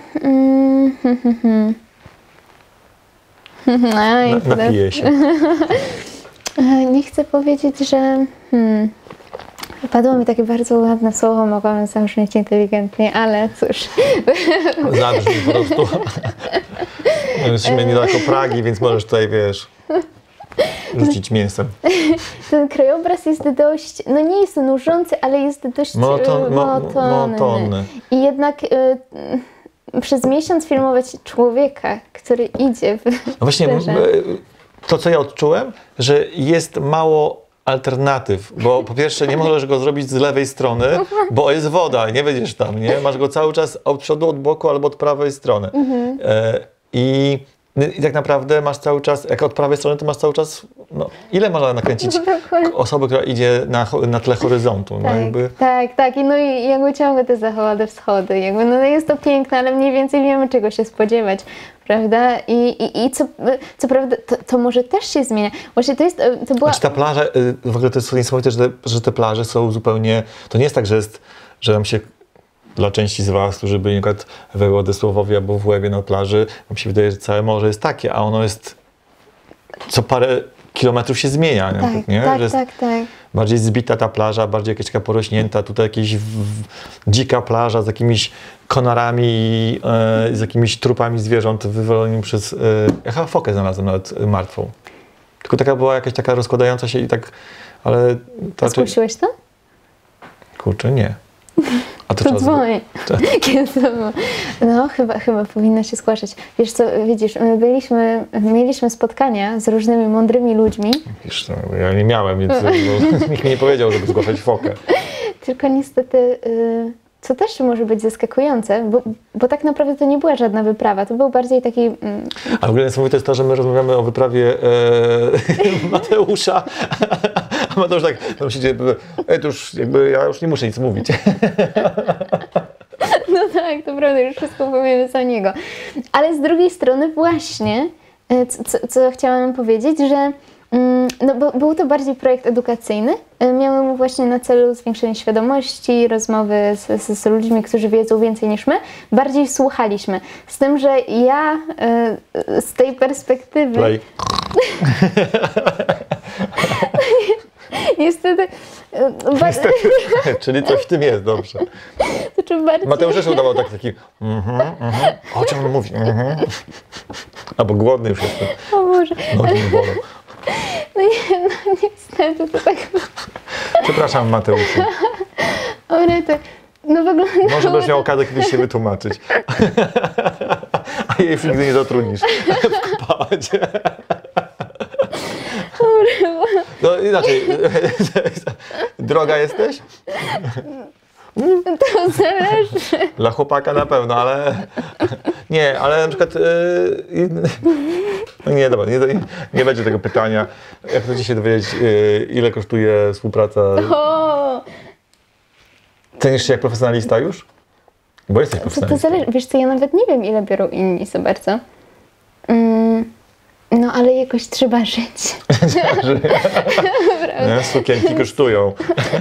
Napiję się. Nie chcę powiedzieć, że... Padło mi takie bardzo ładne słowo, mogłabym zabrzmieć inteligentnie, ale cóż. Zabrzmi po prostu. Jesteśmy niedaleko Pragi, więc możesz tutaj, wiesz, rzucić mięsem. Ten krajobraz jest dość, no nie jest nużący, ale jest dość monotonny. I jednak przez miesiąc filmować człowieka, który idzie w no właśnie, to co ja odczułem, że jest mało alternatyw, bo po pierwsze nie możesz go zrobić z lewej strony, bo jest woda, nie będziesz tam, nie? Masz go cały czas od przodu, od boku albo od prawej strony. I tak naprawdę masz cały czas, jak od prawej strony, to masz cały czas, no, ile można nakręcić osoby, która idzie na tle horyzontu? No, tak. I jakby ciągle te zachody, wschody. Jakby, no jest to piękne, ale mniej więcej wiemy, czego się spodziewać, prawda? I co prawda, to może też się zmienia. Właśnie to była... Znaczy ta plaża, w ogóle to jest niesamowite, że te plaże są zupełnie, to nie jest tak, że nam się dla części z Was, którzy byli na przykład we Władysławowie albo w Łebie na plaży, wam się wydaje, że całe morze jest takie, a ono jest co parę kilometrów się zmienia. Nie? Tak. Bardziej zbita ta plaża, bardziej jakaś taka porośnięta, tutaj jakieś dzika plaża z jakimiś konarami, z jakimiś trupami zwierząt wywolonymi przez... Ja chyba fokę znalazłem nawet martwą. tylko taka była jakaś taka rozkładająca się i tak, ale... A zgłosiłeś to? Kurczę, nie. A to To dzwoń. Kiedy to było? No, chyba powinno się zgłaszać. Wiesz co, widzisz, my mieliśmy spotkania z różnymi mądrymi ludźmi. Wiesz, no, ja nie miałem, więc nikt mi nie powiedział, żeby zgłaszać fokę. Tylko niestety, co też może być zaskakujące, bo tak naprawdę to nie była żadna wyprawa, to był bardziej taki... A w ogóle niesamowite jest to, że my rozmawiamy o wyprawie Mateusza, a Mateusz tak, myślicie, to już jakby ja już nie muszę nic mówić. No tak, to prawda, już wszystko powiemy za niego. Ale z drugiej strony właśnie, co chciałam powiedzieć, że no, był to bardziej projekt edukacyjny. Miały mu właśnie na celu zwiększenie świadomości, rozmowy z ludźmi, którzy wiedzą więcej niż my. Bardziej słuchaliśmy. Z tym, że ja z tej perspektywy... Play. Niestety... Czyli coś w tym jest, dobrze. Bardziej... Mateusz też udawał taki o czym on mówi? Albo głodny już jestem. O Boże. Nogi mi bolą. No niestety to tak... Przepraszam, Mateuszu. Orety, no wygląda... Może będziesz miał okazję kiedyś się wytłumaczyć. A jej nigdy nie zatrudnisz. Wkopała cię. No inaczej. Droga jesteś? To zależy. Dla chłopaka na pewno, ale... Nie, ale na przykład... No nie, dobra, nie będzie tego pytania. Jak chcecie się dowiedzieć, ile kosztuje współpraca... O! Cenisz się jak profesjonalista już? Bo jesteś To profesjonalistą. zależy. Wiesz co, ja nawet nie wiem, ile biorą inni za bardzo. No ale jakoś trzeba żyć. Nie? Sukienki kosztują.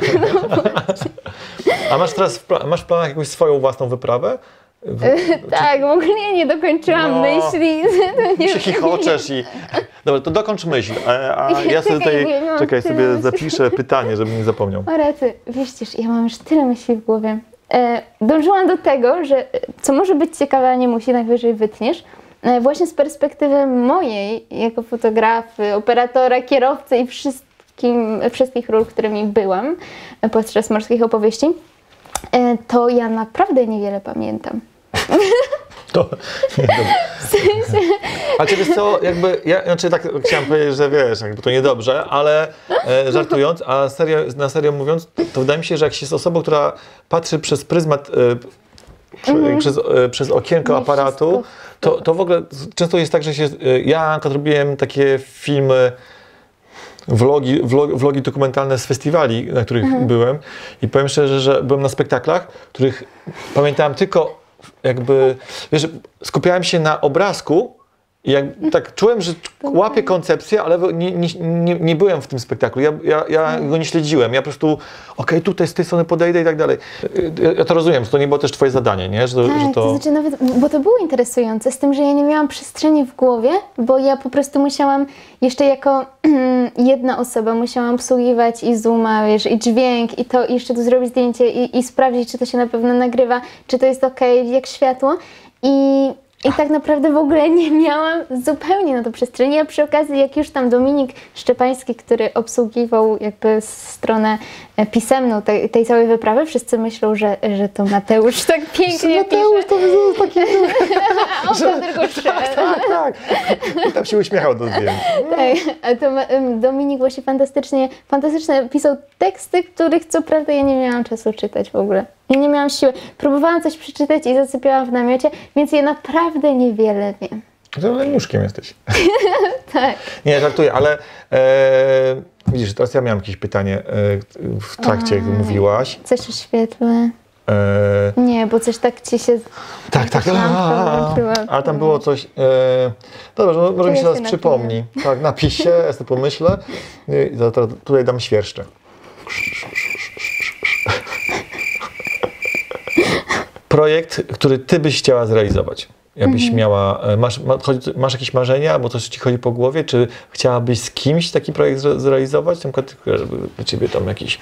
A masz teraz masz w planach jakąś swoją własną wyprawę? Tak, w ogóle ja nie dokończyłam myśli. Nie się chichoczesz i... Dobra, to dokończ myśl. A ja sobie tutaj, czekaj, sobie zapiszę pytanie, żebym nie zapomniał. O rety, wiesz, ja mam już tyle myśli w głowie. Dążyłam do tego, że co może być ciekawe, a nie musi, najwyżej wytniesz. Właśnie z perspektywy mojej, jako fotografy, operatora, kierowcy i wszystkich ról, którymi byłam podczas morskich opowieści, to ja naprawdę niewiele pamiętam. To nie, w sensie... A ciebie co, jakby, znaczy tak chciałam powiedzieć, że wiesz, jakby to niedobrze, ale żartując, a na serio mówiąc, to wydaje mi się, że jak się jest osobą, która patrzy przez pryzmat, przez okienko aparatu, to w ogóle często jest tak, że ja robiłem takie filmy, vlogi dokumentalne z festiwali, na których byłem i powiem szczerze, że byłem na spektaklach, których pamiętałem tylko jakby, wiesz, skupiałem się na obrazku i tak czułem, że łapię koncepcję, ale nie byłem w tym spektaklu, ja go nie śledziłem, ja po prostu okej, tutaj z tej strony podejdę i tak dalej. Ja to rozumiem, że to nie było też twoje zadanie, nie? Że to znaczy nawet, bo to było interesujące, z tym, że ja nie miałam przestrzeni w głowie, bo ja po prostu musiałam jeszcze jako jedna osoba musiałam obsługiwać i zooma, wiesz, i dźwięk, i to, i jeszcze tu zrobić zdjęcie i sprawdzić, czy to się na pewno nagrywa, czy to jest okej, jak światło. I tak naprawdę w ogóle nie miałam zupełnie na to przestrzeni, a przy okazji jak już tam Dominik Szczepański, który obsługiwał jakby stronę pisemną tej całej wyprawy, wszyscy myślą, że to Mateusz tak pięknie Mateusz to jest taki... A on tylko tak. I tam się uśmiechał do zdjęć. Tak, a to Dominik właśnie fantastycznie pisał teksty, których co prawda ja nie miałam czasu czytać w ogóle. Ja nie miałam siły. Próbowałam coś przeczytać i zasypiałam w namiocie, więc ja naprawdę niewiele wiem. To leniuszkiem jesteś. Tak. Nie, żartuję, ale widzisz, teraz ja miałam jakieś pytanie w trakcie, jak mówiłaś. Coś o świetle. Nie, bo coś tak ci się... Tak. Ale tam było coś... Dobrze, może mi się teraz przypomni. Tak, napisz się, ja sobie pomyślę. I tutaj dam świerszcze. Projekt, który ty byś chciała zrealizować. Jakbyś miała, masz jakieś marzenia, albo coś ci chodzi po głowie, czy chciałabyś z kimś taki projekt zrealizować? Na przykład, żeby dla ciebie tam jakiś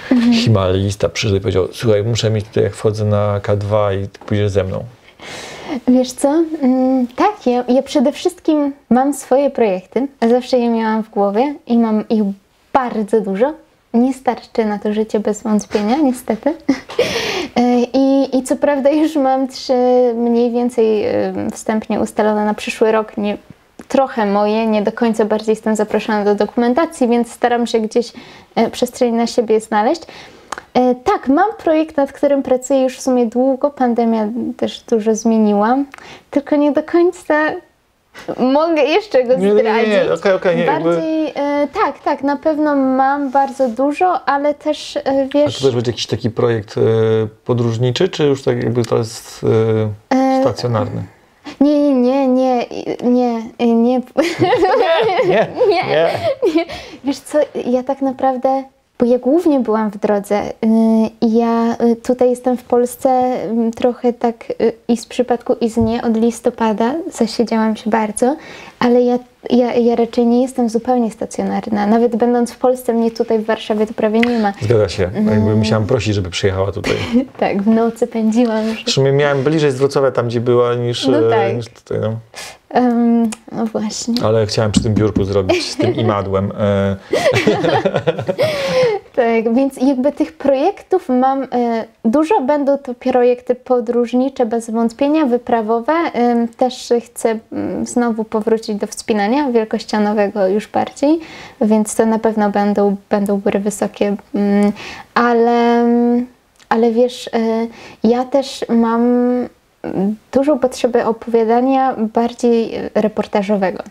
himalista przyszedł i powiedział, słuchaj, muszę mieć tutaj, jak wchodzę na K2 i ty pójdziesz ze mną. Wiesz co? Tak, ja przede wszystkim mam swoje projekty. Zawsze je miałam w głowie i mam ich bardzo dużo. Nie starczy na to życie bez wątpienia, niestety. I co prawda już mam 3 mniej więcej wstępnie ustalone na przyszły rok. Trochę moje, nie do końca bardziej jestem zaproszona do dokumentacji, więc staram się gdzieś przestrzeń na siebie znaleźć. Tak, mam projekt, nad którym pracuję już w sumie długo. Pandemia też dużo zmieniła, tylko nie do końca mogę jeszcze go zdradzić. Nie, bardziej, tak, na pewno mam bardzo dużo, ale też wiesz... A to też będzie jakiś taki projekt podróżniczy, czy już tak jakby to jest stacjonarny? Nie. Wiesz co, ja tak naprawdę... Bo ja głównie byłam w drodze i ja tutaj jestem w Polsce trochę tak i z przypadku i z nie od listopada, zasiedziałam się bardzo, ale ja raczej nie jestem zupełnie stacjonarna. Nawet będąc w Polsce, mnie tutaj w Warszawie to prawie nie ma. Zgadza się. Jakby musiałam prosić, żeby przyjechała tutaj. Tak, w nocy pędziłam. Zresztą miałem bliżej z Wrocławia tam, gdzie była, niż tutaj. No. No właśnie. Ale chciałem przy tym biurku zrobić z tym imadłem. Tak, więc jakby tych projektów mam dużo. Będą to projekty podróżnicze bez wątpienia, wyprawowe. Też chcę znowu powrócić do wspinania wielkościanowego już bardziej, więc to na pewno będą góry wysokie. Ale wiesz, ja też mam dużą potrzebę opowiadania bardziej reportażowego.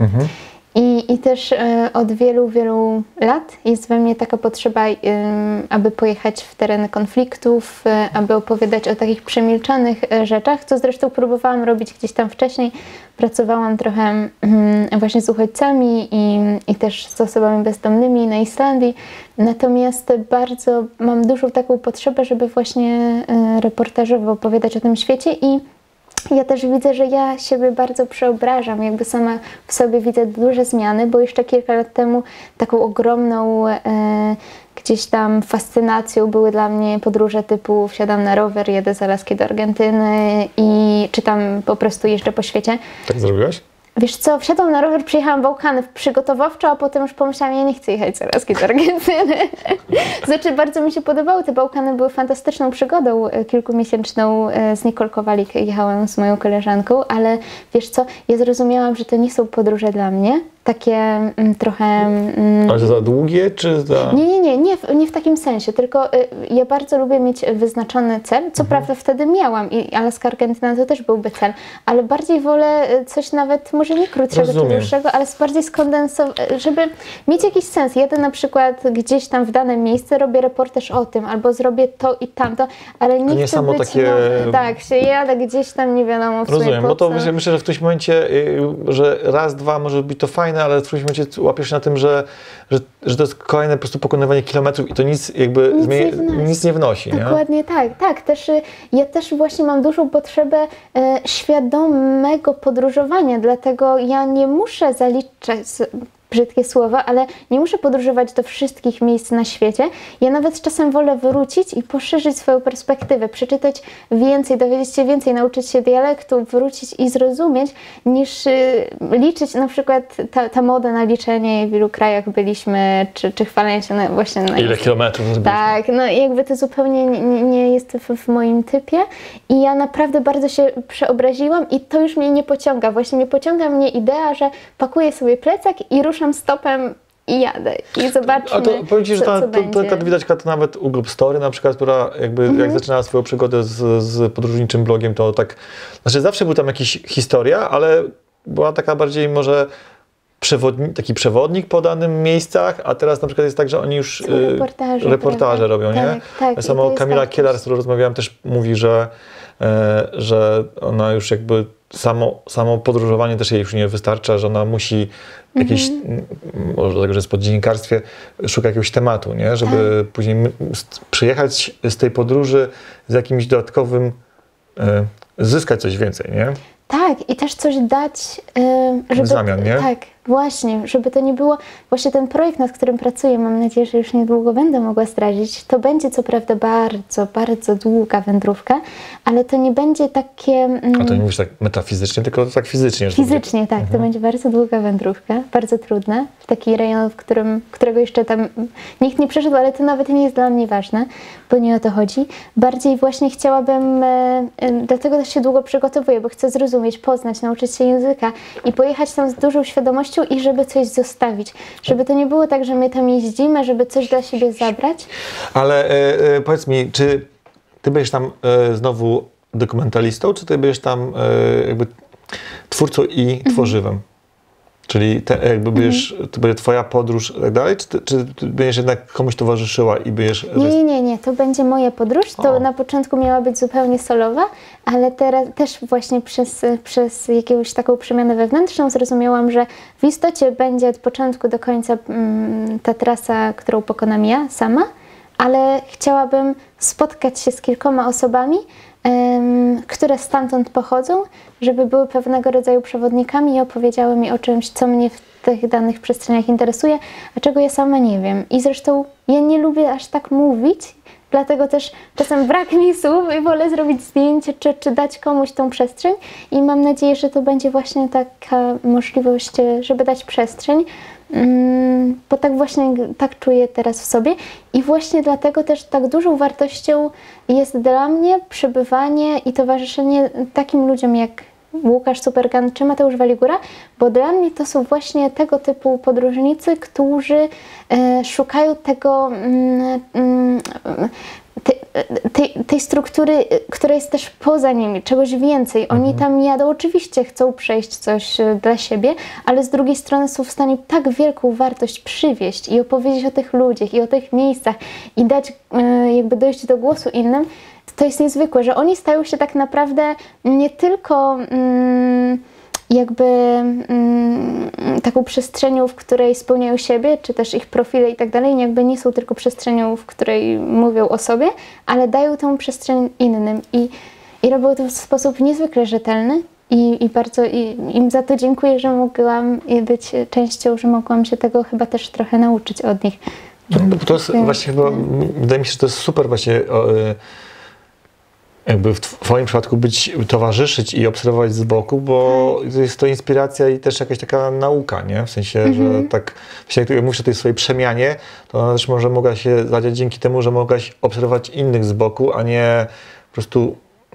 I też od wielu lat jest we mnie taka potrzeba, aby pojechać w tereny konfliktów, aby opowiadać o takich przemilczanych rzeczach, co zresztą próbowałam robić gdzieś tam wcześniej. Pracowałam trochę właśnie z uchodźcami i też z osobami bezdomnymi na Islandii. Natomiast bardzo mam dużą taką potrzebę, żeby właśnie reportażowo opowiadać o tym świecie i ja też widzę, że ja siebie bardzo przeobrażam, jakby sama w sobie widzę duże zmiany, bo jeszcze kilka lat temu taką ogromną gdzieś tam fascynacją były dla mnie podróże typu wsiadam na rower, jedę z Alaski do Argentyny czy tam po prostu jeżdżę po świecie. Tak zrobiłaś? Wiesz co, wsiadłam na rower, przyjechałam Bałkany przygotowawczo, a potem już pomyślałam, ja nie chcę jechać z Alaski do Argentyny. Znaczy, bardzo mi się podobały te Bałkany, były fantastyczną przygodą kilkumiesięczną. Z Nicole Kowalik jechałam z moją koleżanką, ale wiesz co, ja zrozumiałam, że to nie są podróże dla mnie. Takie trochę... Ale za długie, czy za... Nie w takim sensie, tylko ja bardzo lubię mieć wyznaczony cel, co prawda wtedy miałam i Alaska, Argentyna to też byłby cel, ale bardziej wolę coś nawet, może nie krótszego czy dłuższego, ale bardziej skondensować, żeby mieć jakiś sens. Jadę na przykład gdzieś tam w dane miejsce, robię reportaż o tym, albo zrobię to i tamto, ale nie chcę samo być takie... tak, się jadę gdzieś tam, nie wiadomo w sumie. Rozumiem, bo to myślę, że w którymś momencie, że raz, dwa może być to fajne, ale w którymś momencie łapiesz się na tym, że to jest kolejne po prostu pokonywanie kilometrów i to nic jakby nic nie wnosi. Dokładnie nie? Tak. Też, ja też właśnie mam dużą potrzebę świadomego podróżowania, dlatego ja nie muszę zaliczać brzydkie słowa, ale nie muszę podróżować do wszystkich miejsc na świecie. Ja nawet czasem wolę wrócić i poszerzyć swoją perspektywę, przeczytać więcej, dowiedzieć się więcej, nauczyć się dialektu, wrócić i zrozumieć, niż liczyć na przykład ta moda na liczenie, w ilu krajach byliśmy, czy chwalenie się właśnie na... Ile kilometrów zrobiliśmy. Tak, no jakby to zupełnie nie jest w moim typie i ja naprawdę bardzo się przeobraziłam i to już mnie nie pociąga. Właśnie nie pociąga mnie idea, że pakuję sobie plecak i ruszam stopem i jadę. I zobaczmy, a to powiem Ci, że co to widać to nawet u Group Story na przykład, która jakby jak zaczynała swoją przygodę z podróżniczym blogiem, to tak, znaczy zawsze był tam jakiś historia, ale była taka bardziej może taki przewodnik po danym miejscach, a teraz na przykład jest tak, że oni już reportaże robią, nie? Tak, samo Kamila Kielar, z którą rozmawiałam, też mówi, że ona już jakby samo podróżowanie też jej już nie wystarcza, że ona musi jakieś, może dlatego, że jest pod dziennikarstwie, szuka jakiegoś tematu, nie? Żeby później przyjechać z tej podróży z jakimś dodatkowym, zyskać coś więcej, nie? Tak, i też coś dać, żeby... W zamian, nie? Tak, Właśnie, żeby to nie było, właśnie ten projekt, nad którym pracuję, mam nadzieję, że już niedługo będę mogła zdradzić, to będzie co prawda bardzo, bardzo długa wędrówka, ale to nie będzie takie... A to nie mówisz tak metafizycznie, tylko tak fizycznie. Fizycznie, tak. To będzie bardzo długa wędrówka, bardzo trudna, w taki rejon, którego jeszcze tam nikt nie przeszedł, ale to nawet nie jest dla mnie ważne, bo nie o to chodzi. Bardziej właśnie chciałabym, dlatego też się długo przygotowuję, bo chcę zrozumieć, poznać, nauczyć się języka i pojechać tam z dużą świadomością i żeby coś zostawić. Żeby to nie było tak, że my tam jeździmy, żeby coś dla siebie zabrać. Ale powiedz mi, czy ty będziesz tam znowu dokumentalistą, czy ty będziesz tam jakby twórcą i tworzywem? Czyli jakby to będzie twoja podróż i tak dalej, czy ty będziesz jednak komuś towarzyszyła i będziesz... Nie, to będzie moja podróż. To na początku miała być zupełnie solowa, ale teraz też właśnie przez jakąś taką przemianę wewnętrzną zrozumiałam, że w istocie będzie od początku do końca ta trasa, którą pokonam ja sama, ale chciałabym spotkać się z kilkoma osobami, które stamtąd pochodzą, żeby były pewnego rodzaju przewodnikami i opowiedziały mi o czymś, co mnie w tych danych przestrzeniach interesuje, a czego ja sama nie wiem. I zresztą ja nie lubię aż tak mówić, dlatego też czasem brak mi słów i wolę zrobić zdjęcie, czy dać komuś tą przestrzeń i mam nadzieję, że to będzie właśnie taka możliwość, żeby dać przestrzeń, bo tak właśnie tak czuję teraz w sobie i właśnie dlatego też tak dużą wartością jest dla mnie przebywanie i towarzyszenie takim ludziom jak Łukasz Supergan czy Mateusz Waligura, bo dla mnie to są właśnie tego typu podróżnicy, którzy szukają tego tej struktury, która jest też poza nimi, czegoś więcej. Oni tam jadą, oczywiście chcą przejść coś dla siebie, ale z drugiej strony są w stanie tak wielką wartość przywieźć i opowiedzieć o tych ludziach i o tych miejscach i dać, jakby dojść do głosu innym. To jest niezwykłe, że oni stają się tak naprawdę nie tylko taką przestrzenią, w której spełniają siebie, czy też ich profile i tak dalej, jakby nie są tylko przestrzenią, w której mówią o sobie, ale dają tę przestrzeń innym i robią to w sposób niezwykle rzetelny i bardzo im za to dziękuję, że mogłam być częścią, że mogłam się tego chyba też trochę nauczyć od nich. To jest właśnie chyba, wydaje mi się, że to jest super właśnie jakby w twoim przypadku towarzyszyć i obserwować z boku, bo jest to inspiracja i też jakaś taka nauka, nie? W sensie, że tak, właśnie jak mówisz o tej swojej przemianie, to ona też może mogła się zadziać dzięki temu, że mogłaś obserwować innych z boku, a nie po prostu,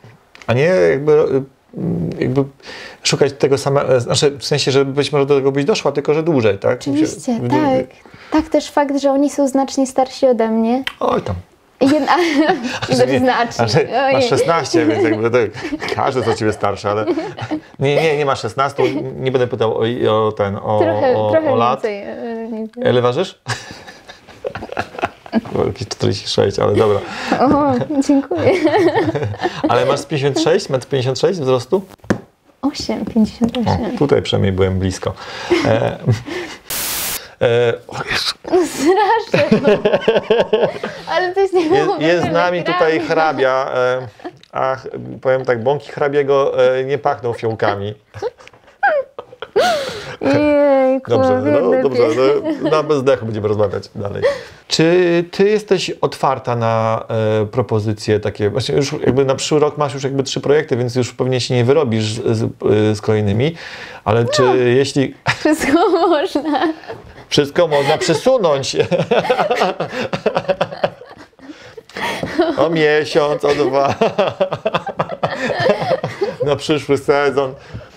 jakby szukać tego samego, znaczy w sensie, że być może do tego byś doszła, tylko że dłużej, tak? Oczywiście, tak. Tak, też fakt, że oni są znacznie starsi ode mnie. Oj tam. Znacznie. Masz 16, więc jakby to, każdy z ciebie starszy, ale nie ma 16, nie będę pytał o lat. Więcej. Ile ważysz? Jakieś 46, ale dobra. O, dziękuję. Ale masz 56, 1,56 m wzrostu? 8,58. O, tutaj przynajmniej byłem blisko. O Jezu. Strasznie. Ale to jest jest z nami tutaj hrabia, a powiem tak, bąki hrabiego nie pachną fiołkami. Jejku, dobrze, na bezdechu będziemy rozmawiać dalej. Czy ty jesteś otwarta na propozycje takie, właśnie już jakby na przyszły rok masz już jakby 3 projekty, więc już pewnie się nie wyrobisz z kolejnymi, ale czy jeśli... Wszystko można. Wszystko można przesunąć. O miesiąc, o 2. Na przyszły sezon.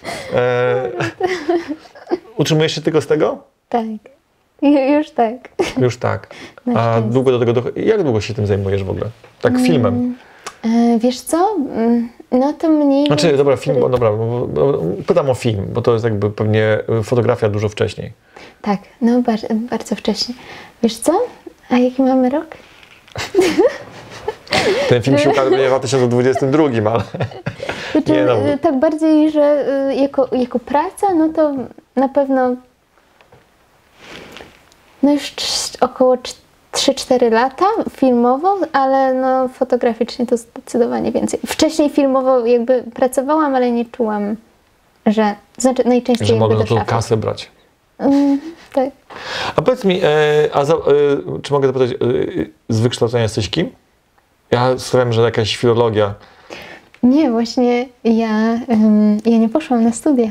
Utrzymujesz się tylko z tego? Tak. Już tak. Już tak. A długo do tego jak długo się tym zajmujesz w ogóle? Tak filmem? Wiesz co? No to mniej... Znaczy, dobra, film, dobra, pytam o film, bo to jest jakby pewnie fotografia dużo wcześniej. Tak, no bardzo wcześnie. Wiesz co? A jaki mamy rok? Ten film się ukaże w 2022, ale... Znaczy, nie, no. Tak bardziej, że jako praca, no to na pewno no już około 3-4 lata filmowo, ale no fotograficznie to zdecydowanie więcej. Wcześniej filmowo jakby pracowałam, ale nie czułam, że... Znaczy najczęściej że jakby mogę do tą szafy. kasę brać. Tak. A powiedz mi, czy mogę zapytać, z wykształcenia jesteś kim? Ja słyszałem, że jakaś filologia. Nie, właśnie ja nie poszłam na studia.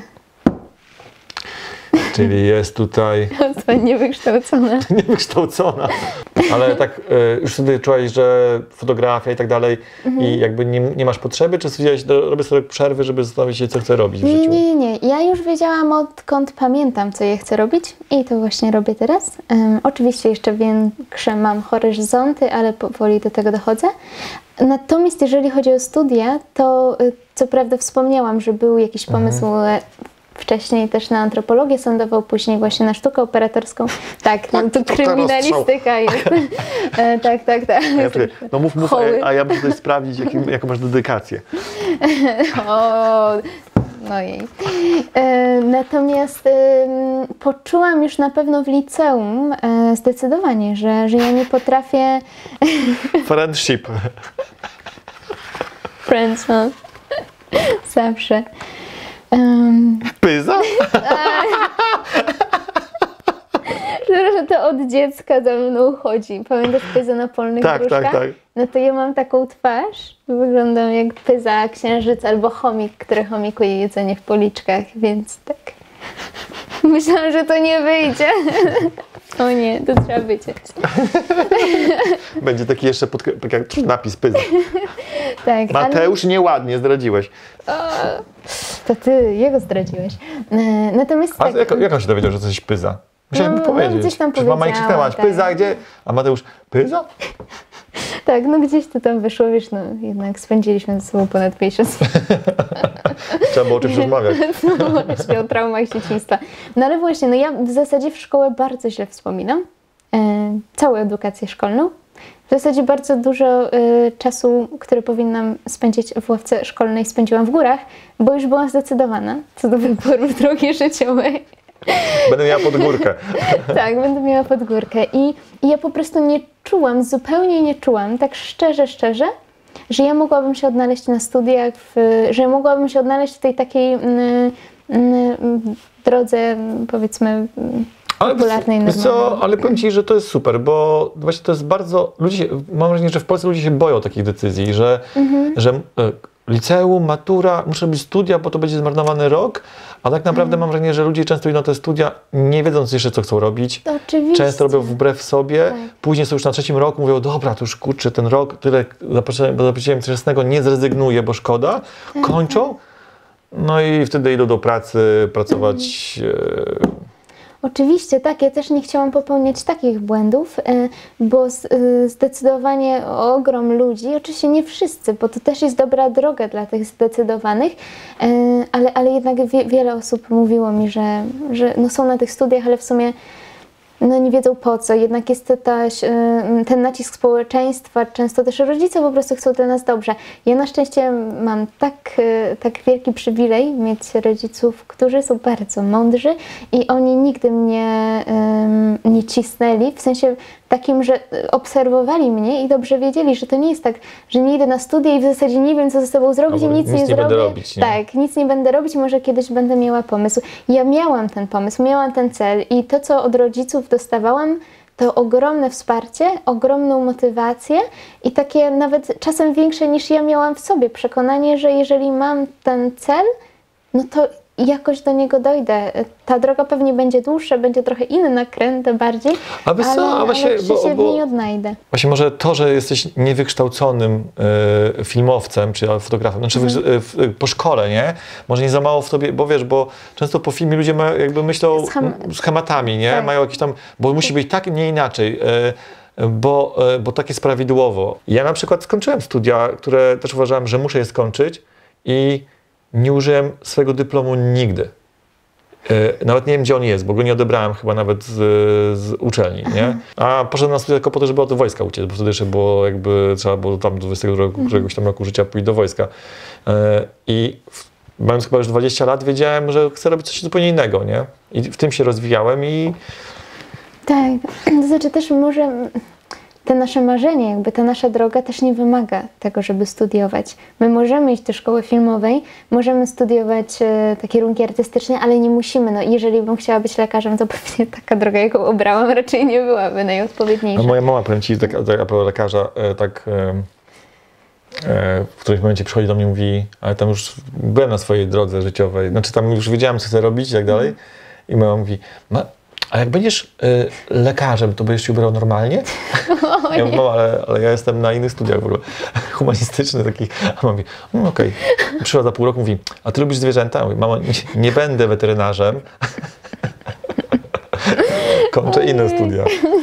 Czyli jest tutaj... Osoba niewykształcona. Niewykształcona. Ale tak już wtedy czułaś, że fotografia i tak dalej i jakby nie masz potrzeby, czy stwierdziłaś, robię sobie przerwy, żeby zastanowić się, co chcę robić w życiu? Nie. Ja już wiedziałam, odkąd pamiętam, co ja chcę robić i to właśnie robię teraz. Oczywiście jeszcze większe mam horyzonty, ale powoli do tego dochodzę. Natomiast jeżeli chodzi o studia, to co prawda wspomniałam, że był jakiś pomysł wcześniej też na antropologię sądową, później właśnie na sztukę operatorską. Tak, no to kryminalistyka jest. Tak. No mów, a ja muszę coś sprawdzić, jaką masz dedykację. No jej. Natomiast poczułam już na pewno w liceum zdecydowanie, że ja nie potrafię... Friendship. Friends, no. Zawsze. Pyza? Że to od dziecka za mną chodzi. Pamiętasz pyza na polnych gruszkach? Tak. No to ja mam taką twarz. Wyglądam jak pyza, księżyc albo chomik, który chomikuje jedzenie w policzkach, więc tak. Myślałam, że to nie wyjdzie. O nie, to trzeba wyciąć. Będzie taki jeszcze napis pyza. Tak, Mateusz, nieładnie zdradziłeś. To ty jego zdradziłeś. Natomiast a tak, jak on się dowiedział, że coś pyza? Musiałem powiedzieć. Gdzieś tam mama nie krzyknęła, tak. pyza gdzie? A Mateusz, pyza? Tak, no gdzieś to tam wyszło, wiesz, no jednak spędziliśmy ze sobą ponad miesiąc. Trzeba było o czymś rozmawiać. No właśnie, o traumach dzieciństwa. No ale właśnie, no ja w zasadzie w szkołę bardzo źle wspominam. Całą edukację szkolną. W zasadzie bardzo dużo czasu, który powinnam spędzić w ławce szkolnej, spędziłam w górach, bo już byłam zdecydowana co do wyboru drogi życiowej. Będę miała podgórkę. Tak, będę miała podgórkę. I ja po prostu nie czułam, zupełnie nie czułam, tak szczerze, że ja mogłabym się odnaleźć na studiach, że ja mogłabym się odnaleźć w tej takiej drodze, powiedzmy, popularnej, normalnej. Ale powiem Ci, że to jest super, bo właśnie to jest bardzo... mam wrażenie, że w Polsce ludzie się boją takich decyzji, że liceum, matura, muszę robić studia, bo to będzie zmarnowany rok, a tak naprawdę mam wrażenie, że ludzie często idą na te studia, nie wiedząc jeszcze, co chcą robić. Oczywiście. Często robią wbrew sobie, Tak. Później są już na 3. roku, mówią, dobra, to już kurczę, ten rok, tyle zapocząłem wczesnego, nie zrezygnuję, bo szkoda. Kończą, no i wtedy idą do pracy, pracować... Oczywiście, tak. Ja też nie chciałam popełniać takich błędów, bo zdecydowanie ogrom ludzi, oczywiście nie wszyscy, bo to też jest dobra droga dla tych zdecydowanych, ale jednak wiele osób mówiło mi, że no są na tych studiach, ale w sumie no nie wiedzą po co. Jednak jest ten nacisk społeczeństwa, często też rodzice po prostu chcą dla nas dobrze. Ja na szczęście mam tak wielki przywilej mieć rodziców, którzy są bardzo mądrzy i oni nigdy mnie nie cisnęli, w sensie takim, że obserwowali mnie i dobrze wiedzieli, że to nie jest tak, że nie idę na studia i w zasadzie nie wiem, co ze sobą zrobić i nic nie zrobię. Będę robić, nie? Tak, nic nie będę robić, może kiedyś będę miała pomysł. Ja miałam ten pomysł, miałam ten cel i to, co od rodziców dostawałam, to ogromne wsparcie, ogromną motywację i takie nawet czasem większe niż ja miałam w sobie przekonanie, że jeżeli mam ten cel, no to jakoś do niego dojdę. Ta droga pewnie będzie dłuższa, będzie trochę inna, kręta bardziej, ale się w niej odnajdę. Właśnie może to, że jesteś niewykształconym filmowcem, czy fotografem, znaczy po szkole, nie? Może nie za mało w tobie, bo wiesz, bo często po filmie ludzie jakby myślą schematami, nie? Tak. Mają jakieś tam, bo musi być tak, nie inaczej. Bo tak jest prawidłowo. Ja na przykład skończyłem studia, które też uważałem, że muszę je skończyć i nie użyłem swojego dyplomu nigdy. Nawet nie wiem, gdzie on jest, bo go nie odebrałem chyba nawet z uczelni, nie? A poszedłem na studia tylko po to, żeby od wojska uciec, bo wtedy jeszcze było jakby, trzeba było tam do 22 któregoś tam roku życia pójść do wojska. I mając chyba już 20 lat, wiedziałem, że chcę robić coś zupełnie innego, nie? I w tym się rozwijałem i... Tak, to znaczy też może... te nasze marzenia, jakby ta nasza droga też nie wymaga tego, żeby studiować. My możemy iść do szkoły filmowej, możemy studiować te kierunki artystyczne, ale nie musimy. No, jeżeli bym chciała być lekarzem, to pewnie taka droga, jaką obrałam, raczej nie byłaby najodpowiedniejsza. No moja mama, powiem Ci, a propos lekarza, w którymś momencie przychodzi do mnie i mówi, ale tam już byłem na swojej drodze życiowej, znaczy tam już wiedziałem, co chcę robić i tak dalej. I mama mówi, a jak będziesz lekarzem, to będziesz się ubrał normalnie? Ja mówię, mama, ale ja jestem na innych studiach w ogóle, humanistycznych takich. A mama mówi, okej. Przyszła za pół roku, mówi, a ty lubisz zwierzęta? Mówi, mama, nie będę weterynarzem. Kończę inne studia.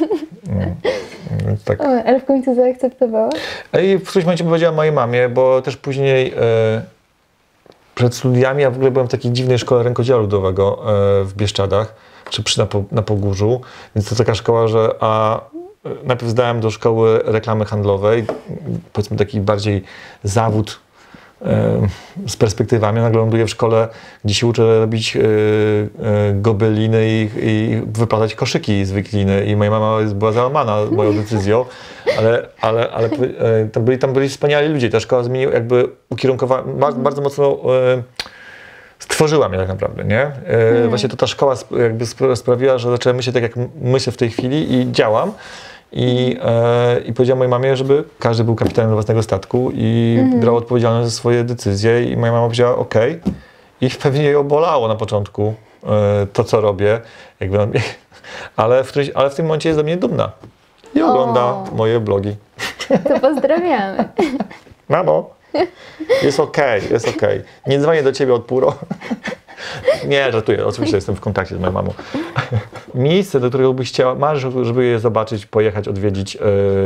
Tak. Ale w końcu zaakceptowała? I w którymś momencie powiedziałam mojej mamie, bo też później przed studiami ja w ogóle byłem w takiej dziwnej szkole rękodzieła ludowego w Bieszczadach, czy na Pogórzu, więc to taka szkoła, że najpierw zdałem do szkoły reklamy handlowej, powiedzmy taki bardziej zawód z perspektywami, nagle ląduję w szkole, gdzie się uczę robić gobeliny i wyplatać koszyki z wikliny i moja mama była załamana moją decyzją, ale tam byli wspaniali ludzie. Ta szkoła zmieniła, jakby ukierunkowała, bardzo mocno stworzyła mnie tak naprawdę, nie? Właśnie to ta szkoła jakby sprawiła, że zacząłem myśleć tak, jak myślę w tej chwili i działam. I powiedziałem mojej mamie, żeby każdy był kapitanem własnego statku i brał odpowiedzialność za swoje decyzje i moja mama powiedziała okej. I pewnie jej obolało na początku to, co robię, ale w tym momencie jest ze mnie dumna i ogląda moje blogi. To pozdrawiamy. Mamo, jest okej. Nie dzwonię do ciebie od pół roku. Nie, żartuję, oczywiście jestem w kontakcie z moją mamą. Miejsce, do którego byś chciała, masz, żeby je zobaczyć, pojechać, odwiedzić,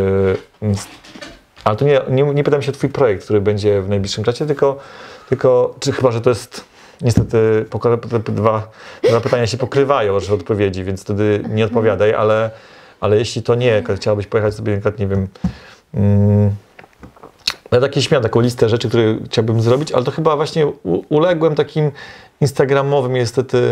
ale to nie pytam się o twój projekt, który będzie w najbliższym czasie, tylko czy chyba, że to jest, niestety, te dwa pytania się pokrywają, że odpowiedzi, więc wtedy nie odpowiadaj, ale jeśli to nie, chciałabyś pojechać sobie, na przykład, nie wiem, ja miałem taką listę rzeczy, które chciałbym zrobić, ale to chyba właśnie uległem takim instagramowym niestety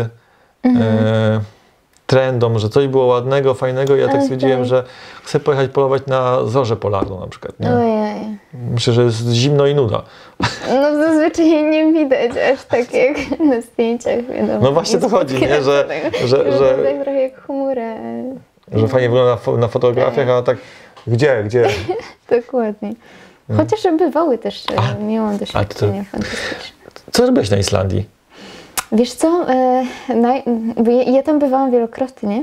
trendom, że coś było ładnego, fajnego i ja tak stwierdziłem, że chcę pojechać polować na zorzę polarną na przykład. Nie? Ojej. Myślę, że jest zimno i nuda. No zazwyczaj nie widać aż tak jak na zdjęciach, wiadomo. No właśnie to chodzi, nie? Że tak trochę jak chmura. Że fajnie wygląda na fotografiach, a tak gdzie? Dokładnie. Chociaż bywały też miałam doświadczenia fantastyczne. Co robiłeś na Islandii? Wiesz co, ja tam bywałam wielokrotnie,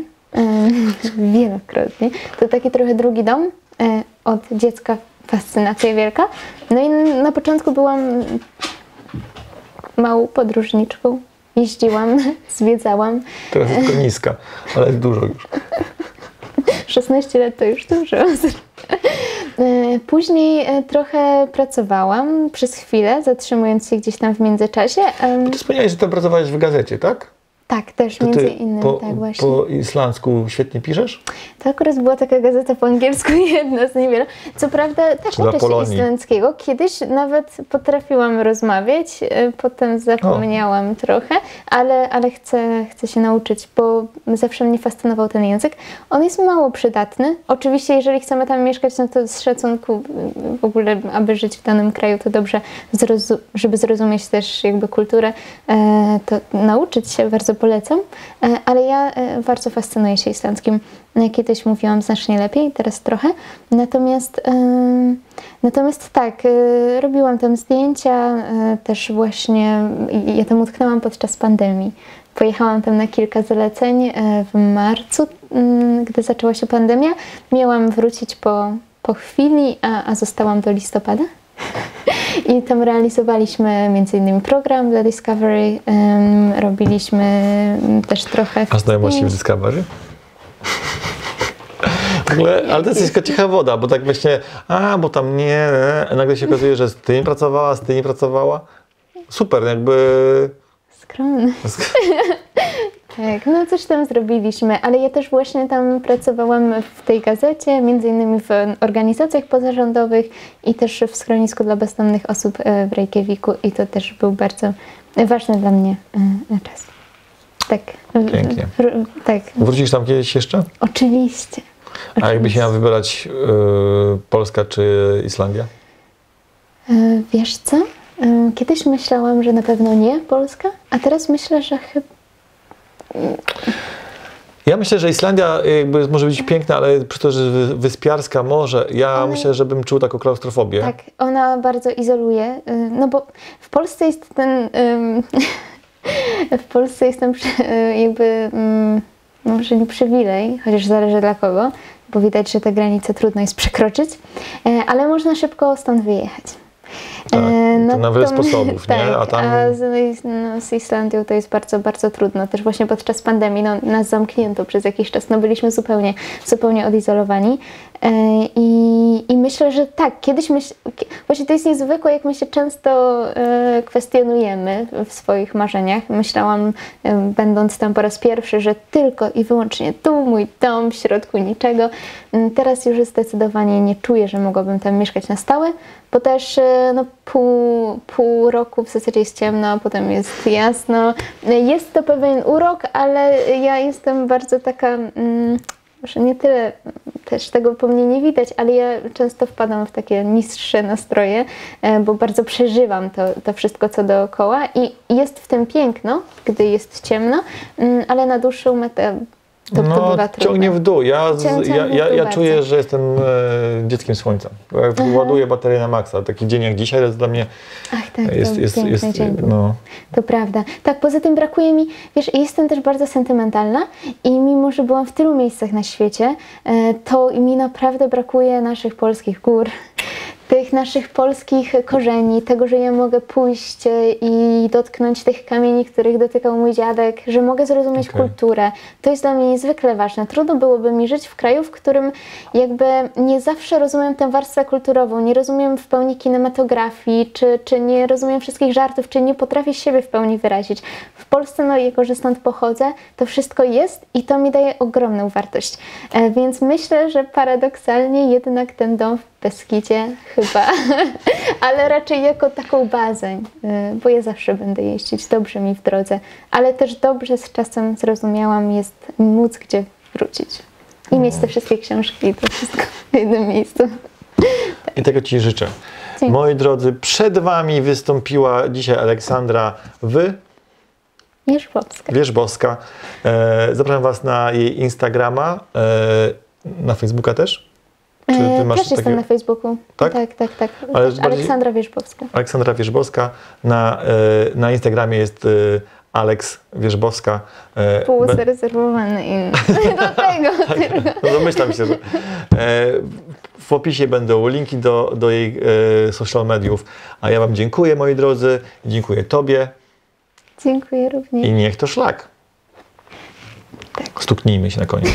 to taki trochę drugi dom, od dziecka fascynacja wielka. No i na początku byłam małą podróżniczką, jeździłam, zwiedzałam. Teraz jest tylko niska, ale jest dużo już. 16 lat to już dużo. Później trochę pracowałam przez chwilę, zatrzymując się gdzieś tam w międzyczasie. Ty wspomniałeś, że tam pracowałeś w gazecie, tak? Tak, też między innymi, tak właśnie. Po islandzku świetnie piszesz? To akurat była taka gazeta po angielsku, jedna z niewielu. Co prawda też uczę się islandzkiego. Kiedyś nawet potrafiłam rozmawiać, potem zapomniałam trochę, ale chcę się nauczyć, bo zawsze mnie fascynował ten język. On jest mało przydatny. Oczywiście, jeżeli chcemy tam mieszkać, no to z szacunku w ogóle, aby żyć w danym kraju, to dobrze, żeby zrozumieć też jakby kulturę, to nauczyć się bardzo polecam, ale ja bardzo fascynuję się islandzkim. Kiedyś mówiłam znacznie lepiej, teraz trochę. Natomiast tak, robiłam tam zdjęcia, też właśnie, ja tam utknęłam podczas pandemii. Pojechałam tam na kilka zaleceń w marcu, gdy zaczęła się pandemia. Miałam wrócić po chwili, a zostałam do listopada. I tam realizowaliśmy m.in. program dla Discovery, robiliśmy też trochę... A znajomości w Discovery? W ogóle, ale to jest tylko cicha woda, bo tak właśnie, bo tam nie, nagle się okazuje, że z tym pracowała. Super, jakby... Skromny. Tak, no coś tam zrobiliśmy, ale ja też właśnie tam pracowałam w tej gazecie, między innymi w organizacjach pozarządowych i też w schronisku dla bezdomnych osób w Reykjaviku i to też był bardzo ważny dla mnie czas. Tak. Pięknie. Tak. Wrócisz tam kiedyś jeszcze? Oczywiście. A jakbyś miała wybrać Polska czy Islandia? Wiesz co? Kiedyś myślałam, że na pewno nie Polska, a teraz myślę, że chyba... Ja myślę, że Islandia jakby może być piękna, ale przez to, że wyspiarska może, myślę, że bym czuł taką klaustrofobię. Tak, ona bardzo izoluje, no bo w Polsce jest ten... w Polsce jest ten jakby... może nie przywilej, chociaż zależy dla kogo, bo widać, że te granice trudno jest przekroczyć, ale można szybko stąd wyjechać. Tak, to na wiele sposobów, tak, nie? Z Islandią to jest bardzo, bardzo trudno. Też właśnie podczas pandemii nas zamknięto przez jakiś czas, byliśmy zupełnie odizolowani. I myślę, że tak, właśnie to jest niezwykłe, jak my się często kwestionujemy w swoich marzeniach. Myślałam, będąc tam po raz pierwszy, że tylko i wyłącznie tu, mój dom, w środku niczego. Teraz już zdecydowanie nie czuję, że mogłabym tam mieszkać na stałe, bo też pół roku w zasadzie jest ciemno, a potem jest jasno. Jest to pewien urok, ale ja jestem bardzo taka... Może nie tyle, też tego po mnie nie widać, ale ja często wpadam w takie niższe nastroje, bo bardzo przeżywam to wszystko, co dookoła i jest w tym piękno, gdy jest ciemno, ale na dłuższą metę to bywa trudne. Ciągnie w dół. Ja czuję, że jestem dzieckiem słońca. Ładuję baterię na maksa. Taki dzień jak dzisiaj to jest dla mnie... Ach, tak, jest dzień. No. To prawda. Tak, poza tym brakuje mi, wiesz, jestem też bardzo sentymentalna i mimo, że byłam w tylu miejscach na świecie, to mi naprawdę brakuje naszych polskich gór, tych naszych polskich korzeni, tego, że ja mogę pójść i dotknąć tych kamieni, których dotykał mój dziadek, że mogę zrozumieć kulturę. To jest dla mnie niezwykle ważne. Trudno byłoby mi żyć w kraju, w którym jakby nie zawsze rozumiem tę warstwę kulturową, nie rozumiem w pełni kinematografii, czy nie rozumiem wszystkich żartów, czy nie potrafię siebie w pełni wyrazić. W Polsce, jako że stąd pochodzę, to wszystko jest i to mi daje ogromną wartość. Więc myślę, że paradoksalnie jednak ten dom w Beskidzie chyba, ale raczej jako taką bazę, bo ja zawsze będę jeździć, dobrze mi w drodze, ale też dobrze z czasem zrozumiałam jest móc gdzie wrócić i mieć te wszystkie książki i to wszystko w jednym miejscu. I tego Ci życzę. Dzięki. Moi drodzy, przed Wami wystąpiła dzisiaj Aleksandra Wierzbowska. Zapraszam Was na jej Instagrama, na Facebooka też? Czy ty masz też jestem na Facebooku. Tak? Tak. Ale Aleksandra Wierzbowska. Aleksandra Wierzbowska. Na Instagramie jest Aleks Wierzbowska. Półzarezerwowany inny. Do tego tylko. No domyślam się, że w opisie będą linki do jej social mediów. A ja Wam dziękuję, moi drodzy. Dziękuję Tobie. Dziękuję również. I niech to szlak. Tak. Stuknijmy się na koniec.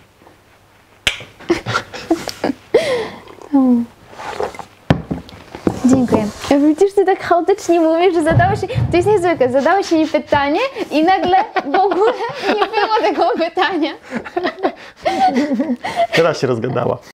Dziękuję. Widzisz, ty tak chaotycznie mówisz, że to jest niezwykłe, zadałeś mi pytanie i nagle w ogóle nie było tego pytania. Teraz się rozgadała.